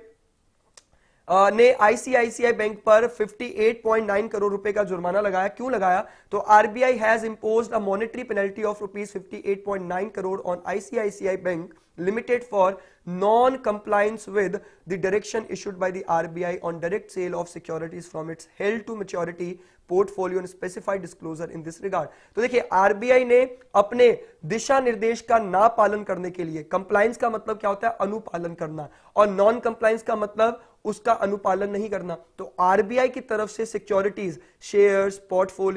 ने आईसीआईसीआई बैंक पर 58.9 करोड़ रुपए का जुर्माना लगाया। क्यों लगाया? तो RBI has imposed a monetary penalty of ₹58.9 crore on ICICI bank limited for non compliance with the direction issued by the RBI on direct sale of securities from its held to maturity portfolio and specified disclosure in this regard. तो देखिए RBI ने अपने दिशा निर्देश का ना पालन करने के लिए, कंप्लायंस का मतलब क्या होता है? अनुपालन करना, और नॉन कंप्लायंस का मतलब उसका अनुपालन नहीं करना। तो आरबीआई की तरफ से सिक्योरिटीज, शेयर्स, पोर्टफोलियोज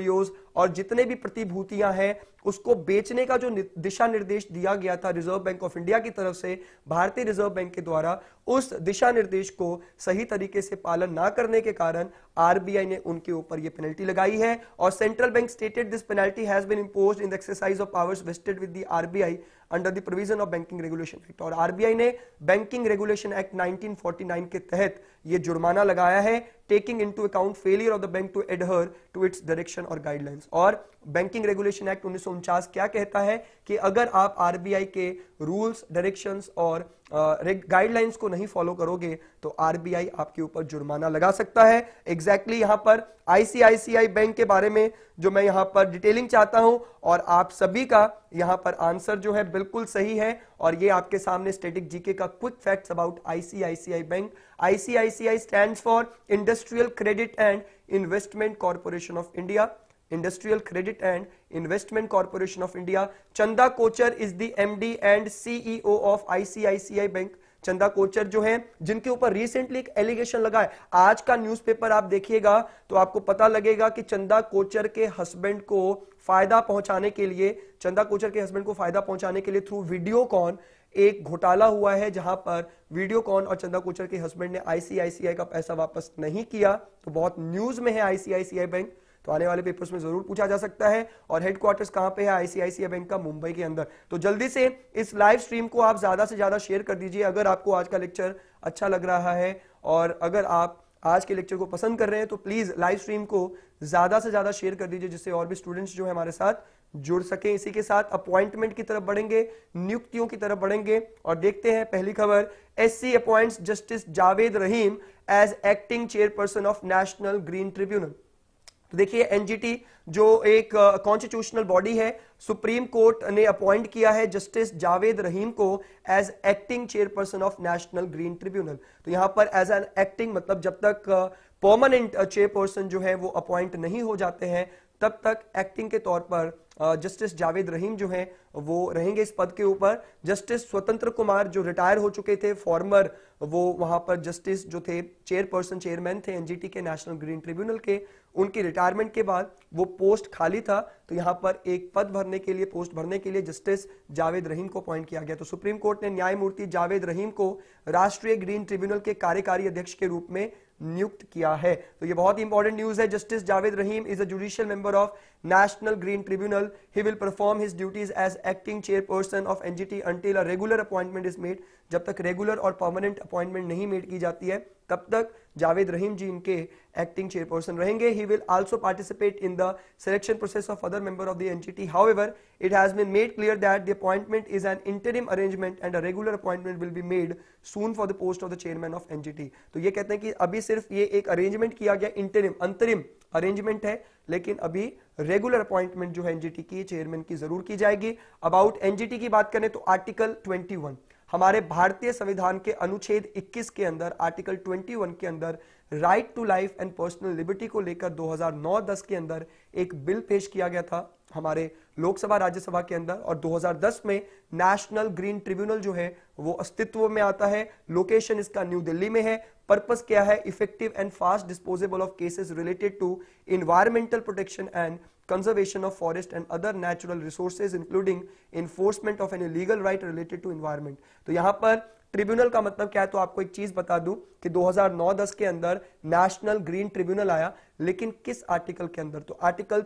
और जितने भी प्रतिभूतियां हैं उसको बेचने का जो दिशा निर्देश दिया गया था रिजर्व बैंक ऑफ इंडिया की तरफ से भारतीय रिजर्व बैंक के द्वारा, उस दिशा निर्देश को सही तरीके से पालन ना करने के कारण आरबीआई ने उनके ऊपर यह पेनल्टी लगाई है। और central bank stated this penalty has been imposed in the exercise of powers vested with the RBI under the provision of banking regulation act. और आरबीआई ने बैंकिंग रेगुलेशन एक्ट 1949 के तहत यह जुर्माना लगाया है, taking into account failure of the bank to adhere to its direction और guidelines. और बैंकिंग रेगुलेशन एक्ट 1949 क्या कहता है कि अगर आप आरबीआई के रूल्स, डायरेक्शंस और गाइडलाइंस को नहीं फॉलो करोगे तो आरबीआई आपके ऊपर जुर्माना लगा सकता है। एग्जैक्टली यहां पर आईसीआईसीआई बैंक के बारे में जो मैं यहां पर डिटेलिंग चाहता हूं, और आप सभी का यहां पर आंसर जो है बिल्कुल सही है। और ये आपके सामने स्टैटिक जीके का quick facts about ICICI bank. ICICI stands for industrial credit and investment corporation of India. Industrial credit and investment corporation of India. Chanda Kochhar is the MD and CEO of ICICI bank. Chanda Kochhar जो है, जिनके ऊपर recently एक allegation लगा है, आज का newspaper आप देखिएगा तो आपको पता लगेगा कि चंदा कोचर के हस्बैंड को फायदा पहुंचाने के लिए, चंदा कोचर के हस्बैंड को फायदा पहुंचाने के लिए थ्रू वीडियोकॉन एक घोटाला हुआ है, जहां पर वीडियोकॉन और चंदा कोचर के हस्बैंड ने आईसीआईसीआई का पैसा वापस नहीं किया। तो बहुत न्यूज में है आईसीआईसीआई बैंक, तो आने वाले पेपर्स में जरूर पूछा जा सकता है। और हेडक्वार्टर्स कहां पे है आईसीआईसीआई बैंक का? मुंबई के अंदर। तो जल्दी से इस लाइव स्ट्रीम को आप ज्यादा से ज्यादा शेयर कर दीजिए अगर आपको आज का लेक्चर अच्छा लग रहा है, और अगर आप आज के लेक्चर को पसंद कर रहे हैं तो प्लीज लाइव स्ट्रीम को ज्यादा से ज्यादा शेयर कर दीजिए, जिससे और भी स्टूडेंट्स जो है हमारे साथ जुड़ सके। इसी के साथ अपॉइंटमेंट की तरफ बढ़ेंगे, नियुक्तियों की तरफ बढ़ेंगे, और देखते हैं पहली खबर। SC appoints justice Javed Rahim as acting chairperson of national green tribunal. तो देखिए, एनजीटी जो एक कॉन्स्टिट्यूशनल बॉडी है, सुप्रीम कोर्ट ने अपॉइंट किया है जस्टिस जावेद रहीम को as acting chairperson of national green tribunal. तो यहां पर एज एन एक्टिंग मतलब जब तक परमानेंट चेयरपर्सन जो है वो अपॉइंट नहीं हो जाते हैं, तब तक एक्टिंग के तौर पर जस्टिस जावेद रहीम जो हैं वो रहेंगे इस पद के ऊपर। जस्टिस स्वतंत्र कुमार जो रिटायर हो चुके थे, फॉर्मर, वो वहां पर जस्टिस जो थे चेयरपर्सन, चेयरमैन थे एनजीटी के, नेशनल ग्रीन ट्रिब्यूनल के, उनकी रिटायरमेंट के बाद वो पोस्ट खाली था, तो यहां पर एक पद भरने के लिए, पोस्ट भरने के लिए जस्टिस जावेद रहीम को अपॉइंट किया गया। तो सुप्रीम कोर्ट ने न्यायमूर्ति जावेद रहीम को राष्ट्रीय ग्रीन ट्रिब्यूनल के कार्यकारी अध्यक्ष के रूप में नियुक्त किया है। तो ये बहुत ही इंपॉर्टेंट न्यूज है। Justice Javed Rahim is a judicial member of national green tribunal. He will perform his duties as acting chairperson of NGT until a regular appointment is made. जब तक रेगुलर और परमानेंट अपॉइंटमेंट नहीं मेड की जाती है, तब तक जावेद रहीम जी इनके एक्टिंग चेयरपर्सन रहेंगे। He will also participate in the selection process of other member of the NGT. However, it has been made clear that the appointment is an interim arrangement and a regular appointment will be made soon for the post of the chairman of NGT. तो ये कहते हैं कि अभी सिर्फ ये एक arrangement किया गया, इंटरिम, अंतरिम अरेंजमेंट है, लेकिन अभी रेगुलर अपॉइंटमेंट जो है एनजीटी की चेयरमैन की जरूर की जाएगी। अबाउट एनजीटी की बात करें तो आर्टिकल 21 हमारे भारतीय संविधान के अनुच्छेद 21 के अंदर, आर्टिकल 21 के अंदर right to life and personal liberty को लेकर 2009-10 के अंदर एक बिल पेश किया गया था हमारे लोकसभा राज्यसभा के अंदर, और 2010 में नेशनल ग्रीन ट्रिब्यूनल जो है वो अस्तित्व में आता है। लोकेशन इसका न्यू दिल्ली में है। पर्पस क्या है? Effective and fast disposable of cases related to environmental protection and conservation of forest and other natural resources including enforcement of any legal right related to environment। तो यहां पर ट्रिब्यूनल का मतलब क्या है? तो आपको एक चीज बता दूं कि 2009-10 के अंदर नेशनल ग्रीन ट्रिब्यूनल आया, लेकिन किस आर्टिकल के अंदर? तो article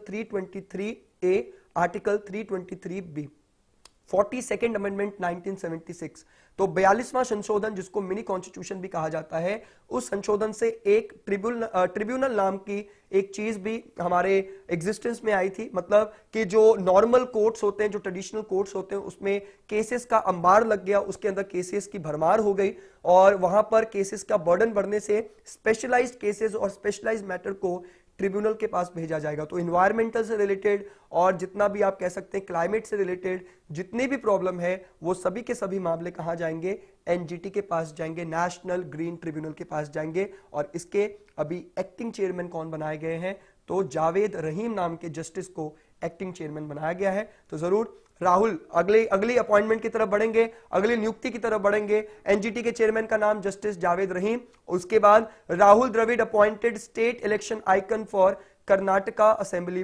323A, article 323B, 42nd amendment 1976। तो 42वां संशोधन, जिसको मिनी कॉन्स्टिट्यूशन भी कहा जाता है, उस संशोधन से एक ट्रिब्यूनल नाम की एक चीज भी हमारे एग्जिस्टेंस में आई थी। मतलब कि जो नॉर्मल कोर्ट्स होते हैं, जो ट्रेडिशनल कोर्ट्स होते हैं, उसमें केसेस का अंबार लग गया, उसके अंदर केसेस की भरमार हो गई, और वहां पर केसेस का बर्डन बढ़ने से स्पेशलाइज्ड केसेस और स्पेशलाइज्ड मैटर को ट्रिब्यूनल के पास भेजा जाएगा। तो इन्वायरमेंटल से रिलेटेड और जितना भी आप कह सकते हैं क्लाइमेट से रिलेटेड जितनी भी प्रॉब्लम है, वो सभी के सभी मामले कहां जाएंगे? एनजीटी के पास जाएंगे, नेशनल ग्रीन ट्रिब्यूनल के पास जाएंगे। और इसके अभी एक्टिंग चेयरमैन कौन बनाए गए हैं? तो जावेद रहीम नाम के जस्टिस को एक्टिंग चेयरमैन बनाया गया है। तो जरूर राहुल अगली अपॉइंटमेंट की तरफ बढ़ेंगे, अगली नियुक्ति की तरफ बढ़ेंगे। एनजीटी के चेयरमैन का नाम जस्टिस जावेद रहीम। उसके बाद Rahul Dravid appointed state election icon for Karnataka assembly poll.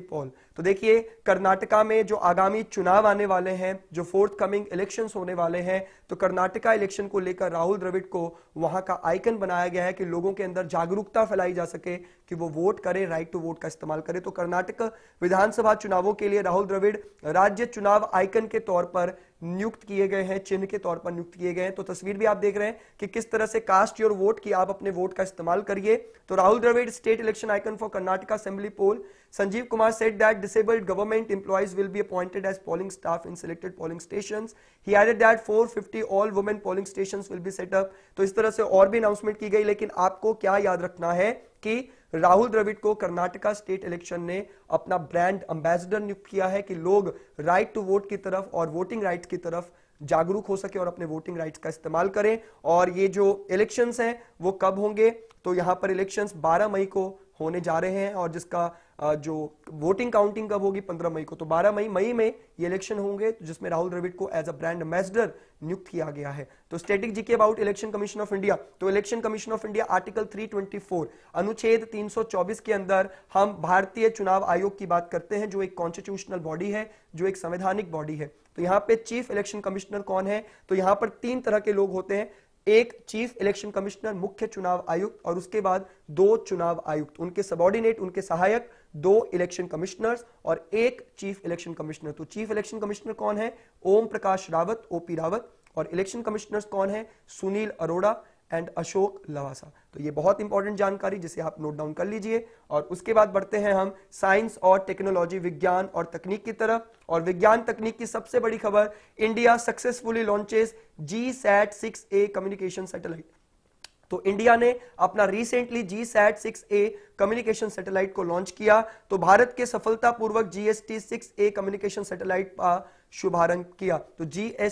तो देखिए कर्नाटका में जो आगामी चुनाव आने वाले हैं, जो फोर्थ कमिंग इलेक्शंस होने वाले हैं, तो कर्नाटका इलेक्शन को लेकर राहुल द्रविड़ को वहां का आइकन बनाया गया है कि लोगों के अंदर जागरूकता फैलाई जा सके कि वो वोट करें, राइट टू वोट का इस्तेमाल करें। तो कर्नाटक विधानसभा चुनावों के लिए राहुल द्रविड़ राज्य चुनाव आइकन के तौर पर नियुक्त किए गए हैं, चिन्ह के तौर पर नियुक्त किए गए हैं। तो तस्वीर भी आप देख रहे हैं कि किस तरह से कास्ट योर वोट की आप अपने वोट का इस्तेमाल करिए। तो Rahul Dravid state election icon for Karnataka assembly poll. Sanjeev Kumar said that disabled government employees will be appointed as polling staff in selected polling stations. He added that 450 all women polling stations will be set up. तो इस तरह से और भी announcement की गई, लेकिन आपको क्या याद रखना है कि राहुल द्रविड़ को कर्नाटका स्टेट इलेक्शन ने अपना ब्रांड एम्बेसडर नियुक्त किया है कि लोग राइट टू वोट की तरफ और वोटिंग राइट्स की तरफ जागरूक हो सके और अपने वोटिंग राइट्स का इस्तेमाल करें। और ये जो इलेक्शंस हैं वो कब होंगे, तो यहां पर इलेक्शंस 12 मई को होने जा रहे हैं और जिसका जो वोटिंग काउंटिंग कब होगी 15 मई को। तो 12 मई में ये इलेक्शन होंगे जिसमें राहुल द्रविड़ को एज अ ब्रांड एम्बेसडर नियुक्त किया गया है। तो static GK about election commission of India. तो election commission of India article 324 अनुच्छेद 324 के अंदर हम भारतीय चुनाव आयोग की बात करते हैं, जो एक कॉन्स्टिट्यूशनल बॉडी है, जो एक संवैधानिक बॉडी है। तो यहाँ पे चीफ इलेक्शन कमिश्नर कौन है, तो यहाँ पर 3 तरह के लोग होते हैं। एक चीफ इलेक्शन कमिश्नर, मुख्य चुनाव आयुक्त, और उसके बाद 2 चुनाव आयुक्त, उनके सबऑर्डिनेट, उनके सहायक 2 इलेक्शन कमिश्नर्स और 1 चीफ इलेक्शन कमिश्नर। तो चीफ इलेक्शन कमिश्नर कौन है, ओम प्रकाश रावत, ओपी रावत, और इलेक्शन कमिश्नर्स कौन है, सुनील अरोड़ा एंड अशोक लवासा। तो ये बहुत इंपॉर्टेंट जानकारी जिसे आप नोट डाउन कर लीजिए। और उसके बाद बढ़ते हैं हम साइंस और टेक्नोलॉजी, विज्ञान और तकनीक की तरफ। और विज्ञान तकनीक की सबसे बड़ी खबर, India successfully launches GSAT-6A communication satellite. तो इंडिया ने अपना रिसेंटली GSAT-6A कम्युनिकेशन सैटेलाइट को लॉन्च किया। तो भारत के सफलतापूर्वक GST-6A कम्युनिकेशन सैटेलाइट का शुभारंभ किया। तो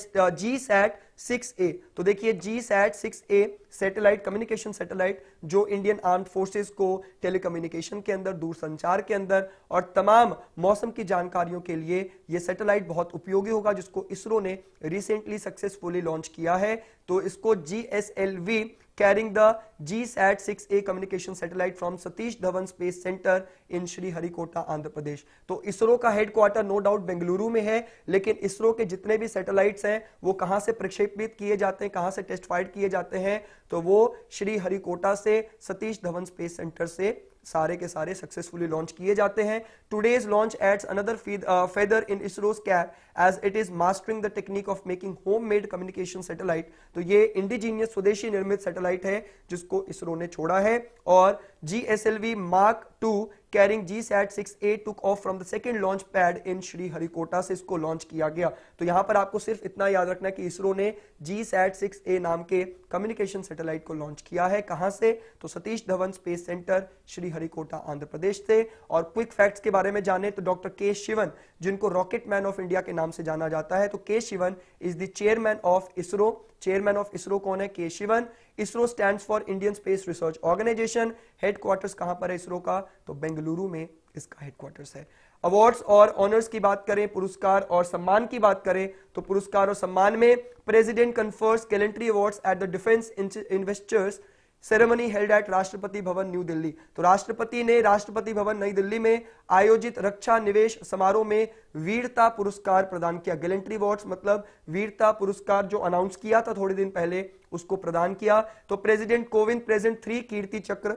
GSAT-6A, तो देखिए GSAT-6A सैटेलाइट, कम्युनिकेशन सैटेलाइट, जो इंडियन आर्म्ड फोर्सेस को टेलीकम्युनिकेशन के अंदर, दूरसंचार के अंदर और तमाम मौसम की जानकारियों के लिए ये सैटेलाइट बहुत उपयोगी होगा, जिसको इसरो ने रिसेंटली सक्सेसफुली लॉन्च किया है। तो इसको GSLV carrying the GSAT-6A communication satellite from Satish Dhawan space centre in Sriharikota Andhra Pradesh. तो इसरो का हेडक्वार्टर नो डाउट बेंगलुरु में है, लेकिन इसरो के जितने भी सैटेलाइट्स हैं वो कहां से प्रक्षेपित किए जाते हैं, कहां से टेस्ट फाइट किए जाते हैं, तो वो श्रीहरिकोटा से सतीश धवन स्पेस सेंटर से सारे के सारे सक्सेसफुली लॉन्च किए जाते हैं। Today's launch adds another feather in ISRO's cap as it is mastering the technique of making homemade communication satellite. तो ये इंडिजीनियस, स्वदेशी निर्मित सैटेलाइट है जिसको इसरो ने छोड़ा है। और GSLV Mark II carrying GSAT-6A took off from the second launch pad in Sriharikota से इसको लॉन्च किया गया। तो यहां पर आपको सिर्फ इतना याद रखना है कि इसरो ने GSAT-6A नाम के कम्युनिकेशन सैटेलाइट को लॉन्च किया है। कहां से, तो सतीश धवन स्पेस सेंटर श्रीहरिकोटा आंध्र प्रदेश से। और क्विक फैक्ट्स के बारे में जाने तो डॉक्टर के शिवन, जिनको रॉकेट मैन ऑफ इंडिया के नाम से जाना जाता है, तो K Sivan is the chairman of ISRO. Chairman of ISRO कौन है, K Sivan. ISRO stands for Indian space research organisation. Headquarters कहां पर है इसरो का, तो बेंगलुरु में इसका हेडक्वार्टर्स है। अवार्ड्स और ऑनर्स की बात करें, पुरस्कार और सम्मान की बात करें, तो पुरस्कार और सम्मान में president confers gallantry awards at the defence investiture ceremony held at Rashtrapati Bhavan new Delhi. तो राष्ट्रपति ने राष्ट्रपति भवन नई दिल्ली में आयोजित रक्षा निवेश समारोह में वीरता पुरस्कार प्रदान किया। गैलेंट्री अवार्ड्स मतलब वीरता पुरस्कार जो अनाउंस किया था थोड़े दिन पहले, उसको प्रदान किया। तो प्रेसिडेंट कोविंद प्रेजेंट 3 कीर्ति चक्र।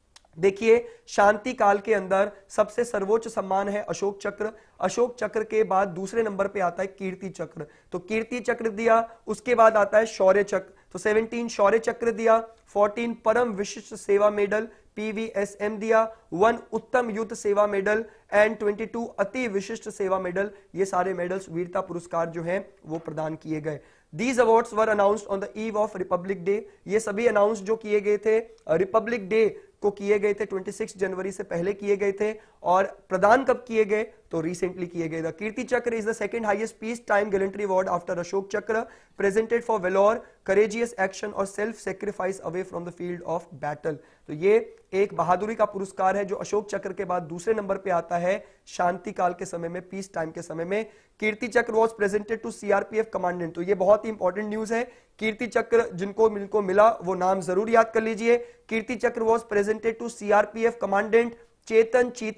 देखिए शांति काल के अंदर सबसे सर्वोच्च सम्मान है अशोक चक्र। अशोक चक्र के बाद दूसरे नंबर पे आता है कीर्ति चक्र। तो कीर्ति चक्र दिया, उसके बाद आता है शौर्य चक्र। तो 17 शौर्य चक्र दिया, 14 परम विशिष्ट सेवा मेडल PVSM दिया, 1 उत्तम युद्ध सेवा मेडल एंड 22 अति विशिष्ट सेवा मेडल। ये सारे मेडल्स, वीरता पुरस्कार जो हैं वो प्रदान किए गए। These awards were announced on the eve of Republic Day। ये सभी अनाउंस जो किए गए थे रिपब्लिक डे को किए गए थे, 26 जनवरी से पहले किए गए थे। और प्रदान कब किए गए, तो रिसेंटली किए गए। The Kirti Chakra is the second highest peace time gallantry award after Ashok Chakra, presented for valour, courageous action और self sacrifice away from the field of battle. तो ये एक बहादुरी का पुरस्कार है जो अशोक चक्र के बाद दूसरे नंबर पे आता है शांति काल के समय में, पीस टाइम के समय में। Kirti Chakra was presented to CRPF commandant. तो ये बहुत ही इंपॉर्टेंट न्यूज है। कीर्ति चक्र जिनको मिला वो नाम जरूर याद कर लीजिए। Kirti Chakra was presented to CRPF commandant Chetan Cheeta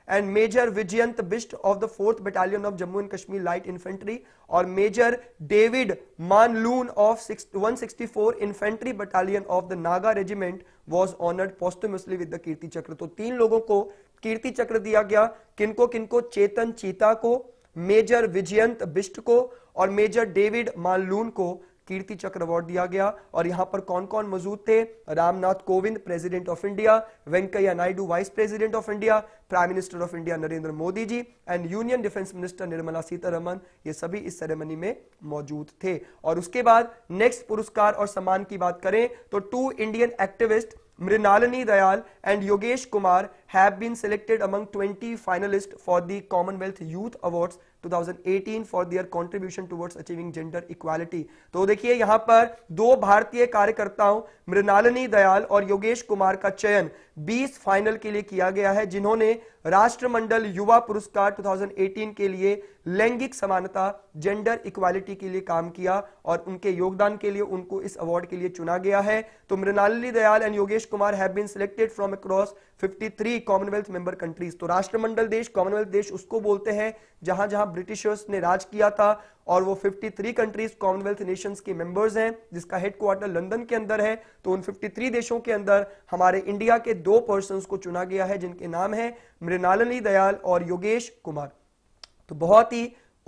and major Vijayant Bisht of the 4th battalion of Jammu and Kashmir light infantry और major David Manlun of 164 infantry battalion of the Naga regiment was honoured posthumously with the Kirti Chakra. तो 3 लोगों को कीर्ति चक्र दिया गया, किनको किनको, चेतन चीता को, मेजर विजयंत बिस्ट को और मेजर डेविड मानलून को कीर्ति चक्र अवार्ड दिया गया। और यहां पर कौन कौन मौजूद थे, Ramnath Kovind president of India, Venkaiah Naidu vice president of India, prime minister of India Narendra Modi ji and union defence minister Nirmala Sitharaman, ये सभी इस सेरेमनी में मौजूद थे। और उसके बाद नेक्स्ट पुरस्कार और सम्मान की बात करें तो 2 Indian activist Mrinalini Dayal and Yogesh Kumar have been selected among 20 finalists for the Commonwealth Youth Awards 2018 for their contribution towards achieving gender equality। तो देखिए यहां पर 2 भारतीय कार्यकर्ताओं मृणालिनी दयाल और योगेश कुमार का चयन 20 फाइनल के लिए किया गया है, जिन्होंने राष्ट्रमंडल युवा पुरस्कार 2018 के लिए लैंगिक समानता, जेंडर इक्वालिटी के लिए काम किया और उनके योगदान के लिए उनको इस अवार्ड के लिए चुना गया है। तो Mrinalini Dayal and Yogesh Kumar have been selected from across 53 commonwealth member countries. तो राष्ट्रमंडल देश, कॉमनवेल्थ देश उसको बोलते हैं जहां जहां ब्रिटिशर्स ने राज किया था, और वो 53 कंट्रीज कॉमनवेल्थ नेशंस के मेंबर्स हैं, जिसका हेडक्वार्टर लंदन के अंदर है। तो उन 53 देशों के अंदर हमारे इंडिया के 2 पर्संस को चुना गया है, जिनके नाम है मृणालिनी दयाल और योगेश कुमार। तो बहुत ही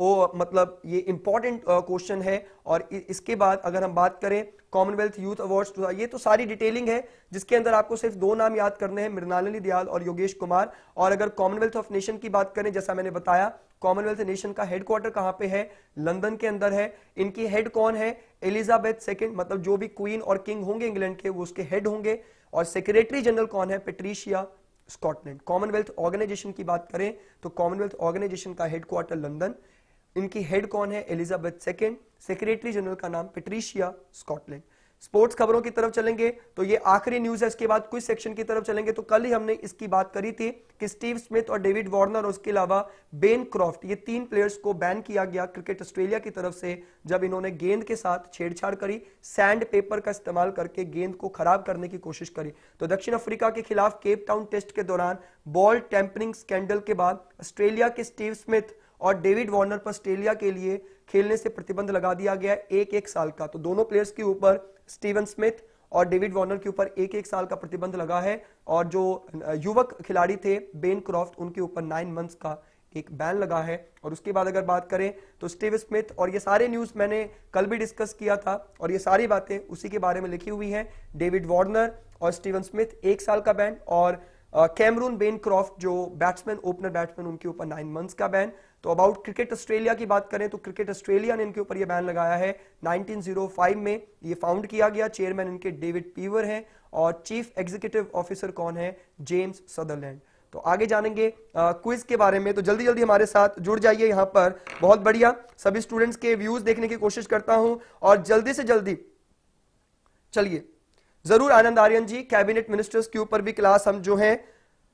मतलब ये इंपॉर्टेंट क्वेश्चन है। और इसके बाद अगर हम बात करें कॉमनवेल्थ यूथ अवार्ड्स, ये तो सारी डिटेलिंग है जिसके अंदर आपको सिर्फ 2 नाम याद करने हैं, मृणालिनी दयाल और योगेश कुमार। और अगर कॉमनवेल्थ ऑफ नेशन की बात करें, जैसा मैंने बताया कॉमनवेल्थ नेशन का हेडक्वार्टर कहां पे है, लंदन के अंदर है। इनकी हेड कौन है, एलिजाबेथ सेकंड, मतलब जो भी क्वीन और किंग होंगे इंग्लैंड के वो उसके हेड होंगे। और सेक्रेटरी जनरल कौन है, पेट्रिशिया, स्कॉटलैंड। कॉमनवेल्थ ऑर्गेनाइजेशन की बात करें तो कॉमनवेल्थ ऑर्गेनाइजेशन का हेडक्वार्टर लंदन, इनकी हेड कौन है, एलिजाबेथ सेकंड, सेक्रेटरी जनरल का नाम पेट्रिशिया, स्कॉटलैंड। स्पोर्ट्स खबरों की तरफ चलेंगे तो ये आखिरी न्यूज है, इसके बाद क्विज सेक्शन की तरफ चलेंगे। तो कल ही हमने इसकी बात करी थी कि स्टीव स्मिथ और डेविड वार्नर और उसके अलावा बेन क्रॉफ्ट, ये 3 प्लेयर्स को बैन किया गया क्रिकेट ऑस्ट्रेलिया की तरफ से, जब इन्होंने गेंद के साथ छेड़छाड़ करी, सैंड पेपर का इस्तेमाल करके गेंद को खराब करने की कोशिश करी। तो दक्षिण अफ्रीका के खिलाफ केप टाउन टेस्ट के दौरान बॉल टेम्परिंग स्कैंडल के बाद ऑस्ट्रेलिया के स्टीव स्मिथ और डेविड वार्नर पर ऑस्ट्रेलिया के लिए खेलने से प्रतिबंध लगा दिया गया 1-1 साल का। तो दोनों प्लेयर्स के ऊपर, स्टीवन स्मिथ और डेविड वार्नर के ऊपर 1-1 साल का प्रतिबंध लगा है। और जो युवक खिलाड़ी थे बेन क्रॉफ्ट, उनके ऊपर 9 मंथ्स का एक बैन लगा है। और उसके बाद अगर बात करें तो स्टीव स्मिथ, और ये सारे न्यूज मैंने कल भी डिस्कस किया था और ये सारी बातें उसी के बारे में लिखी हुई हैं। डेविड वार्नर और स्टीवन स्मिथ 1 साल का बैन, और कैमरून बेन क्रॉफ्ट जो बैट्समैन, ओपनर बैट्समैन, उनके ऊपर 9 मंथ्स का बैन। तो अबाउट क्रिकेट ऑस्ट्रेलिया की बात करें तो क्रिकेट ऑस्ट्रेलिया ने इनके ऊपर यह बैन लगाया है 1905 में, ये फाउंड किया गया। चेयरमैन इनके डेविड पीवर हैं और चीफ एग्जीक्यूटिव ऑफिसर कौन है, जेम्स सदरलैंड। तो आगे जानेंगे क्विज के बारे में, तो जल्दी जल्दी हमारे साथ जुड़ जाइए यहाँ पर। बहुत बढ़िया, सभी स्टूडेंट्स के व्यूज देखने की कोशिश करता हूं और जल्दी से जल्दी चलिए। जरूर आनंद आर्यन जी, कैबिनेट मिनिस्टर्स के ऊपर भी क्लास हम जो है,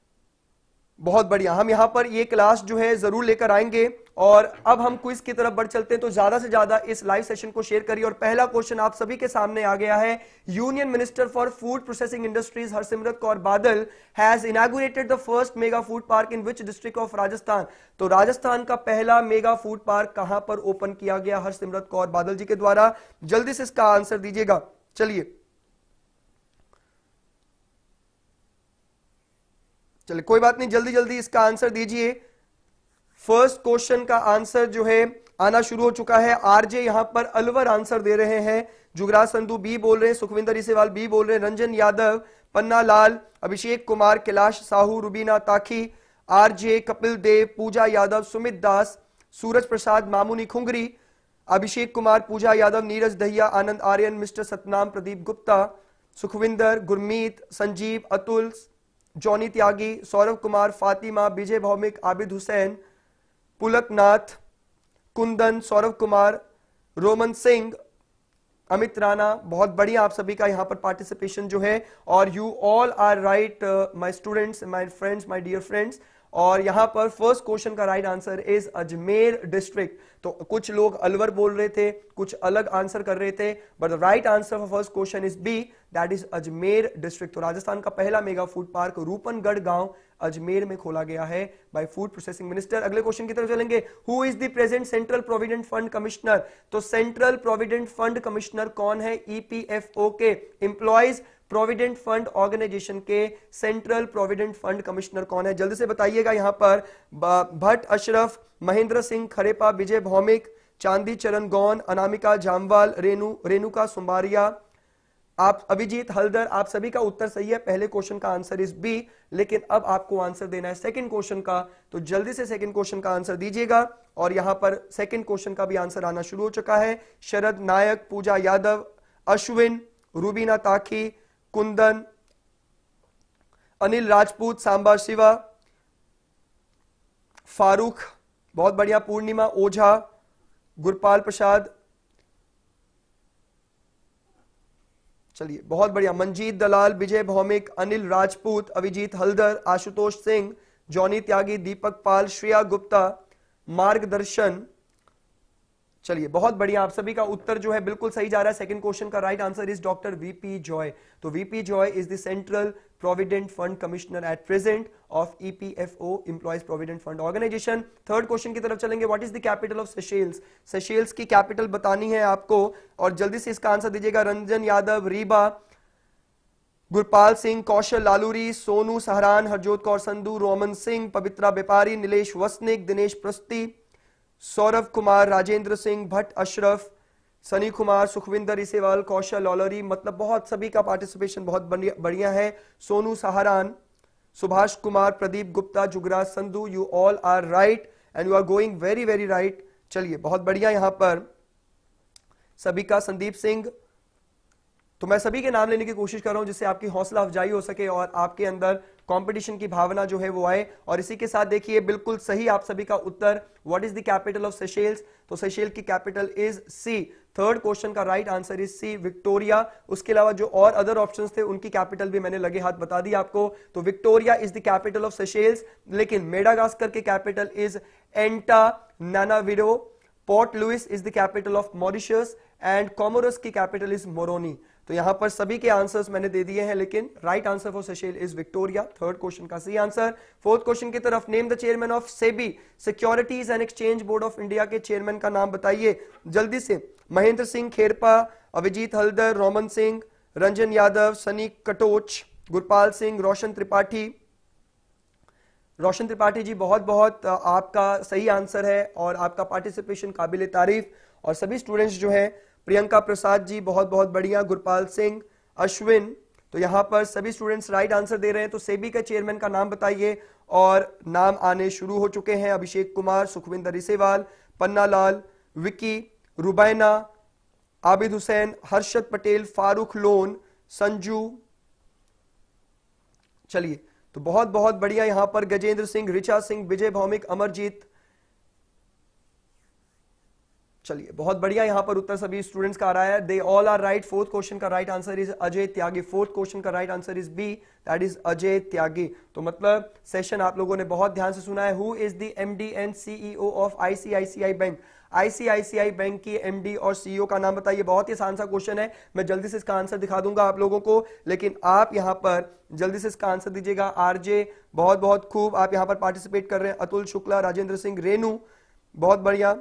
बहुत बढ़िया, हम यहां पर ये क्लास जो है जरूर लेकर आएंगे। और अब हम क्विज की तरफ बढ़ चलते हैं, तो ज्यादा से ज्यादा इस लाइव सेशन को शेयर करिए। और पहला क्वेश्चन आप सभी के सामने आ गया है। Union minister for food processing industries Harsimrat Kaur Badal has inaugurated the first mega food park in which district of Rajasthan. तो राजस्थान का पहला मेगा फूड पार्क कहां पर ओपन किया गया हरसिमरत कौर बादल जी के द्वारा? जल्दी से इसका आंसर दीजिएगा। चलिए चलिए, कोई बात नहीं, जल्दी जल्दी इसका आंसर दीजिए। फर्स्ट क्वेश्चन का आंसर जो है आना शुरू हो चुका है। आरजे यहां पर अलवर आंसर दे रहे हैं, जुगराज संधू बी बोल रहे हैं, सुखविंदर इसेवाल बी बोल रहे हैं, रंजन यादव, पन्ना लाल, अभिषेक कुमार, कैलाश साहू, रुबीना ताखी, आरजे, कपिल देव, पूजा यादव, सुमित दास, सूरज प्रसाद, मामूनी खुंगरी, अभिषेक कुमार, पूजा यादव, नीरज दहिया, आनंद आर्यन, मिस्टर सतनाम, प्रदीप गुप्ता, सुखविंदर, गुरमीत, संजीव, अतुल, जॉनी त्यागी, सौरभ कुमार, फातिमा, विजय भौमिक, आबिद हुसैन, पुलकनाथ, कुंदन, सौरभ कुमार, रोमन सिंह, अमित राणा। बहुत बढ़िया, आप सभी का यहां पर पार्टिसिपेशन जो है। और you all are right my students, my friends, my dear friends. और यहां पर फर्स्ट क्वेश्चन का right answer is Ajmer district. तो कुछ लोग अलवर बोल रहे थे, कुछ अलग आंसर कर रहे थे, but the right answer for first question is B, that is Ajmer district. तो राजस्थान का पहला मेगा फूड पार्क रूपनगढ़ गांव अजमेर में खोला गया है बाय फूड प्रोसेसिंग मिनिस्टर। अगले क्वेश्चन की तरफ चलेंगे, who is the present central provident fund commissioner. तो सेंट्रल प्रोविडेंट फंड कमिश्नर कौन है? ईपीएफओ के, एम्प्लॉइज प्रोविडेंट फंड ऑर्गेनाइजेशन के सेंट्रल प्रोविडेंट फंड कमिश्नर कौन है? जल्दी से बताइएगा। यहां पर भट्ट अशरफ, महेंद्र सिंह खरेपा, विजय भौमिक, चांदी चरण गौन, अनामिका जामवाल, रेणुका सुम्बारिया, आप अभिजीत हल्दर, आप सभी का उत्तर सही है। पहले क्वेश्चन का आंसर इज बी, लेकिन अब आपको आंसर देना है सेकंड क्वेश्चन का, तो जल्दी से सेकंड क्वेश्चन का आंसर दीजिएगा। और यहां पर सेकंड क्वेश्चन का भी आंसर आना शुरू हो चुका है। शरद नायक, पूजा यादव, अश्विन, रूबीना ताखी, कुंदन, अनिल राजपूत, सांबा शिवा, फारूक, बहुत बढ़िया, पूर्णिमा ओझा, गुरपाल प्रसाद, चलिए बहुत बढ़िया, मंजीत दलाल, विजय भौमिक, अनिल राजपूत, अभिजीत हल्दर, आशुतोष सिंह, जॉनी त्यागी, दीपक पाल, श्रेया गुप्ता, मार्गदर्शन। चलिए बहुत बढ़िया, आप सभी का उत्तर जो है बिल्कुल सही जा रहा है। सेकंड क्वेश्चन का right answer is doctor VP Joy. तो VP Joy is the central provident fund commissioner at present of EPFO, employees provident fund organisation. Third question की तरफ चलेंगे, what is the capital of Seychelles. Seychelles की capital बतानी है आपको और जल्दी से इसका आंसर दीजिएगा। रंजन यादव, रीबा, गुरपाल सिंह, कौशल लालूरी, सोनू सहरान, हरजोत कौर संधू, रोमन सिंह, पवित्रा व्यापारी, नीलेश वसनिक, दिनेश प्रस्ती, सौरभ कुमार, राजेंद्र सिंह, भट्ट अशरफ, सनी कुमार, सुखविंदर इसेवाल, कौशल लॉलरी। मतलब बहुत सभी का पार्टिसिपेशन बहुत बढ़िया है। Sonu Saharan, Subhash Kumar, Pradeep Gupta, Jugraj Sandhu, you all are right and you are going very very right. चलिए बहुत बढ़िया, यहां पर सभी का, संदीप सिंह। तो मैं सभी के नाम लेने की कोशिश कर रहा हूं जिससे आपकी हौसला अफजाई हो सके और आपके अंदर कंपटीशन की भावना जो है वो आए। और इसी के साथ देखिए बिल्कुल सही आप सभी का उत्तर, what is the capital of Seychelles. तो सेशेल की capital is C. Third question का right answer is C, Victoria. उसके अलावा जो और अदर ऑप्शंस थे उनकी कैपिटल भी मैंने लगे हाथ बता दी आपको। तो Victoria is the capital of Seychelles, लेकिन मेडागास्कर की capital is Antananarivo. Port Louis is the capital of Mauritius and Comoros की कैपिटल इज मोरोनी। तो यहां पर सभी के आंसर्स मैंने दे दिए हैं, लेकिन right answer for Seychelles is Victoria. Third question का सी आंसर। फोर्थ क्वेश्चन की तरफ, name the chairman of SEBI, securities and exchange board of India के चेयरमैन का नाम बताइए जल्दी से। महेंद्र सिंह खेरपा, अभिजीत हल्दर, रोमन सिंह, रंजन यादव, सनी कटोच, गुरपाल सिंह, रोशन त्रिपाठी। रोशन त्रिपाठी जी बहुत बहुत आपका सही आंसर है और आपका पार्टिसिपेशन काबिल तारीफ। और सभी स्टूडेंट्स जो हैं, प्रियंका प्रसाद जी बहुत बहुत बढ़िया, गुरपाल सिंह, अश्विन। तो यहां पर सभी स्टूडेंट्स राइट आंसर दे रहे हैं। तो सेबी के चेयरमैन का नाम बताइए और नाम आने शुरू हो चुके हैं। अभिषेक कुमार, सुखविंदर इसेवाल, पन्ना लाल, विकी, रुबैना, आबिद हुसैन, हर्षद पटेल, फारूक लोन, संजू। चलिए तो बहुत बहुत बढ़िया, यहां पर गजेंद्र सिंह, ऋचा सिंह, विजय भौमिक, अमरजीत। चलिए बहुत बढ़िया, यहां पर उत्तर सभी स्टूडेंट्स का आ रहा है। They all are right. Fourth question का right answer is Ajay Tyagi. Fourth question का right answer is B, that is Ajay Tyagi. तो मतलब सेशन आप लोगों ने बहुत ध्यान से सुना है। Who is the MD and CEO of ICICI bank. ICICI bank की एमडी और सीईओ का नाम बताइए। बहुत ही आसान सा क्वेश्चन है, मैं जल्दी से इसका आंसर दिखा दूंगा आप लोगों को, लेकिन आप यहां पर जल्दी से इसका आंसर दीजिएगा। आरजे बहुत बहुत खूब, आप यहां पर पार्टिसिपेट कर रहे हैं। अतुल शुक्ला, राजेंद्र सिंह, रेनू, बहुत बढ़िया।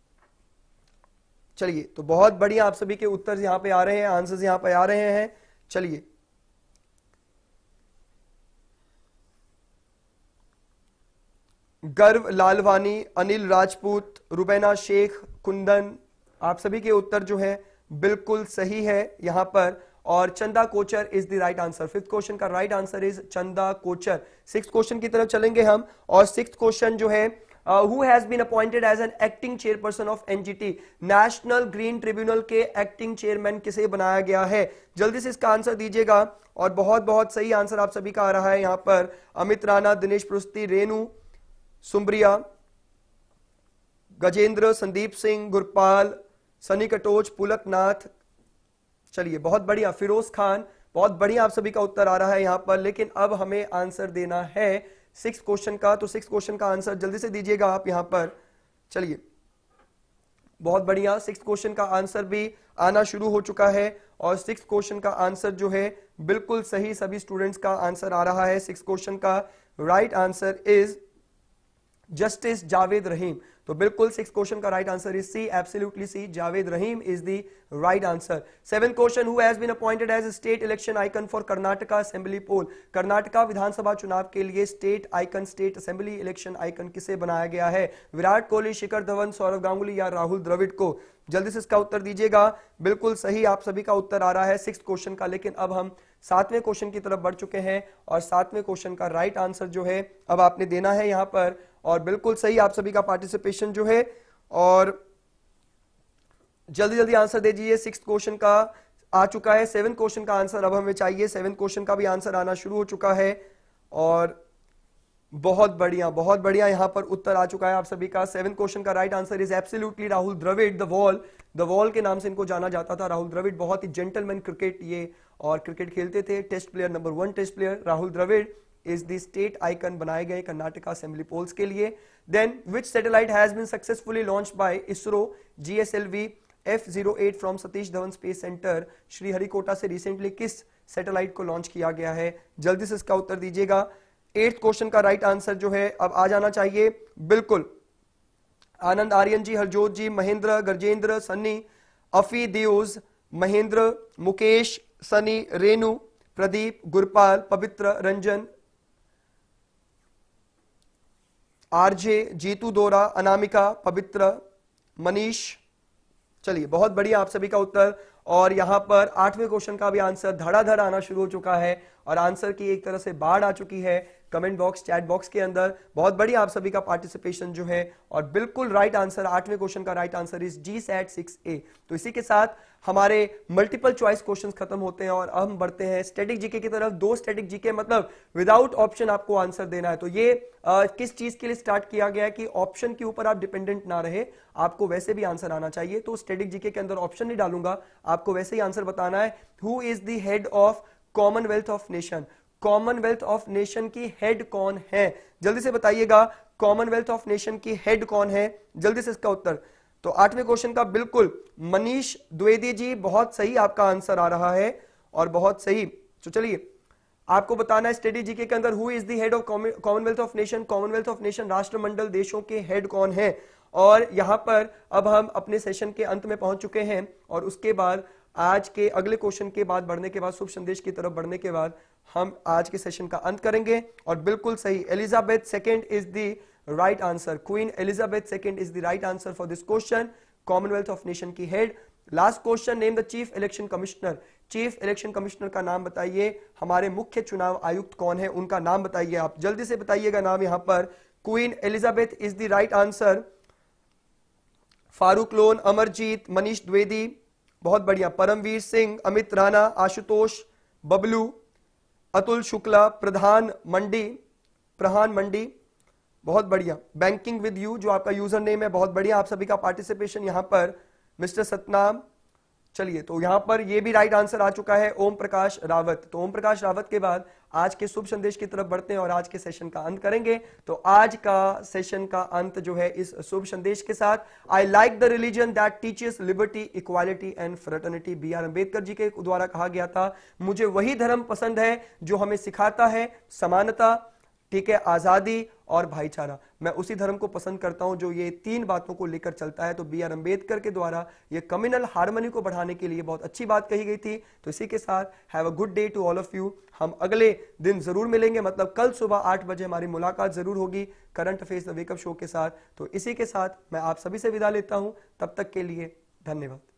चलिए तो बहुत बढ़िया, आप सभी के उत्तर यहां पे आ रहे हैं, आंसर्स यहां पे आ रहे हैं। चलिए गर्व लालवानी, अनिल राजपूत, रुबैना शेख, कुंदन, आप सभी के उत्तर जो है बिल्कुल सही है यहां पर। और Chanda Kochhar is the right answer. Fifth question का right answer is Chanda Kochhar. Sixth question की तरफ चलेंगे हम, और सिक्स्थ क्वेश्चन जो है, who has been appointed as an acting chairperson of NGT, national green tribunal के एक्टिंग चेयरमैन किसे बनाया गया है। जल्दी से इसका आंसर दीजिएगा और बहुत बहुत सही आंसर आप सभी का आ रहा है यहां पर। अमित राणा, दिनेश प्रस्ती, रेणु सुम्ब्रिया, गजेंद्र, संदीप सिंह, गुरपाल, सनी कटोच, पुलकनाथ। चलिए बहुत बढ़िया, फिरोज खान, बहुत बढ़िया आप सभी का उत्तर आ रहा है यहां पर। लेकिन अब हमें आंसर देना है 6 क्वेश्चन का। तो 6 क्वेश्चन का आंसर जल्दी से दीजिएगा आप यहां पर। चलिए बहुत बढ़िया, 6 क्वेश्चन का आंसर भी आना शुरू हो चुका है और 6 क्वेश्चन का आंसर जो है बिल्कुल सही सभी स्टूडेंट्स का आंसर आ रहा है। 6 क्वेश्चन का right answer is justice Javed Rahim. तो बिल्कुल 6 क्वेश्चन का right answer is C, absolutely C, Javed Rahim is the right answer. 7 question, who has been appointed as state election icon for Karnataka assembly poll. Karnataka विधानसभा चुनाव के लिए state icon, state assembly election icon किसे बनाया गया है? विराट कोहली, शिखर धवन, सौरव गांगुली या राहुल द्रविड़ को? जल्दी से इसका उत्तर दीजिएगा। बिल्कुल सही आप सभी का उत्तर आ रहा है 6 क्वेश्चन का। लेकिन अब हम 7वें क्वेश्चन की तरफ बढ़ चुके हैं और 7वें क्वेश्चन का राइट आंसर जो है अब आपने देना है यहां पर। और बिल्कुल सही आप सभी का पार्टिसिपेशन जो है, और जल्दी जल्दी आंसर दे दीजिए। 6 क्वेश्चन का आ चुका है, 7 क्वेश्चन का आंसर अब हमें चाहिए। 7 क्वेश्चन का भी आंसर आना शुरू हो चुका है और बहुत बढ़िया यहां पर उत्तर आ चुका है आप सभी का। 7 क्वेश्चन का right answer is absolutely Rahul Dravid, the wall के नाम से इनको जाना जाता था। राहुल द्रविड़ बहुत ही जेंटलमैन क्रिकेट ये और क्रिकेट खेलते थे। Test player number 1 test player Rahul Dravid is the state icon बनाए गए कर्नाटका असेंबली पोल्स के लिए। Then which satellite has been successfully launched by ISRO GSLV F08 from Satish Dhawan space centre Sriharikota से रिसेंटली किस सैटेलाइट को लॉन्च किया गया है? जल्दी से इसका उत्तर दीजिएगा। 8th क्वेश्चन का राइट आंसर जो है अब आ जाना चाहिए। बिल्कुल आनंद, आर्यन जी, हरजोत जी, महेंद्र, गरजेंद्र, सन्नी, अफी, दियोज, महेंद्र, मुकेश, सनी, रेणु, प्रदीप, गुरपाल, पवित्र, रंजन, आरजे, जीतू दोरा, अनामिका, पवित्र, मनीष। चलिए बहुत बढ़िया आप सभी का उत्तर। और यहां पर 8वें क्वेश्चन का भी आंसर धड़ाधड़ आना शुरू हो चुका है और आंसर की एक तरह से बाढ़ आ चुकी है कमेंट बॉक्स, चैट बॉक्स के अंदर। बहुत बढ़िया आप सभी का पार्टिसिपेशन जो है और बिल्कुल राइट आंसर 8वें क्वेश्चन का right answer is GSAT 6A। तो इसी के साथ हमारे मल्टीपल चॉइस क्वेश्चंस खत्म होते हैं और अब हम बढ़ते हैं स्टैटिक जीके की तरफ। 2 स्टैटिक जीके मतलब विदाउट ऑप्शन आपको आंसर देना है। तो ये किस चीज के लिए स्टार्ट किया गया है कि ऑप्शन के ऊपर आप डिपेंडेंट ना रहे, आपको वैसे भी आंसर आना चाहिए। तो स्टैटिक जीके के अंदर ऑप्शन नहीं डालूंगा, आपको वैसे ही आंसर बताना है। Who is the head of Commonwealth of nation? Commonwealth of nation की हेड कौन है? जल्दी से बताइएगा कॉमनवेल्थ ऑफ नेशन की हेड कौन है? जल्दी से इसका उत्तर। तो 8वें क्वेश्चन का बिल्कुल मनीष द्विवेदी जी, बहुत सही आपका आंसर आ रहा है और बहुत सही। तो चलिए आपको बताना है स्टडी जीके के अंदर who is the head of Commonwealth of nation. Commonwealth of nation राष्ट्रमंडल देशों के हेड कौन है? और यहां पर अब हम अपने सेशन के अंत में पहुंच चुके हैं और उसके बाद आज के अगले क्वेश्चन के बाद बढ़ने के बाद, शुभ संदेश की तरफ बढ़ने के बाद हम आज के सेशन का अंत करेंगे। और बिल्कुल सही, Elizabeth second is the right answer. Queen Elizabeth second is the right answer for this question, Commonwealth of nation की head. Last question, name the chief election commissioner. Chief election commissioner का नाम बताइए। हमारे मुख्य चुनाव आयुक्त कौन है, उनका नाम बताइए। आप जल्दी से बताइएगा नाम यहां पर। Queen Elizabeth is the right answer. Farooq Lone, Amarjeet, Manish Dwivedi, बहुत बढ़िया, परमवीर सिंह, अमित राणा, आशुतोष, बबलू, अतुल शुक्ला, प्रधान मंडी, बहुत बढ़िया, बैंकिंग विद यू जो आपका यूजर नेम है, बहुत बढ़िया आप सभी का पार्टिसिपेशन यहां पर। मिस्टर सतनाम, चलिए तो यहां पर ये भी राइट आंसर आ चुका है, ओम प्रकाश रावत। तो ओम प्रकाश रावत के बाद आज के शुभ संदेश की तरफ बढ़ते हैं और आज के सेशन का अंत करेंगे। तो आज का सेशन का अंत जो है इस शुभ संदेश के साथ, I like the religion that teaches liberty, equality and fraternity. B R Ambedkar ji के द्वारा कहा गया था, मुझे वही धर्म पसंद है जो हमें सिखाता है समानता, ठीक है, आजादी और भाईचारा। मैं उसी धर्म को पसंद करता हूं जो ये 3 बातों को लेकर चलता है। तो बी आर अम्बेडकर के द्वारा ये कम्युनल हार्मनी को बढ़ाने के लिए बहुत अच्छी बात कही गई थी। तो इसी के साथ have a good day to all of you. हम अगले दिन जरूर मिलेंगे, मतलब कल सुबह 8 बजे हमारी मुलाकात जरूर होगी current affairs the wake up show के साथ। तो इसी के साथ मैं आप सभी से विदा लेता हूं, तब तक के लिए धन्यवाद।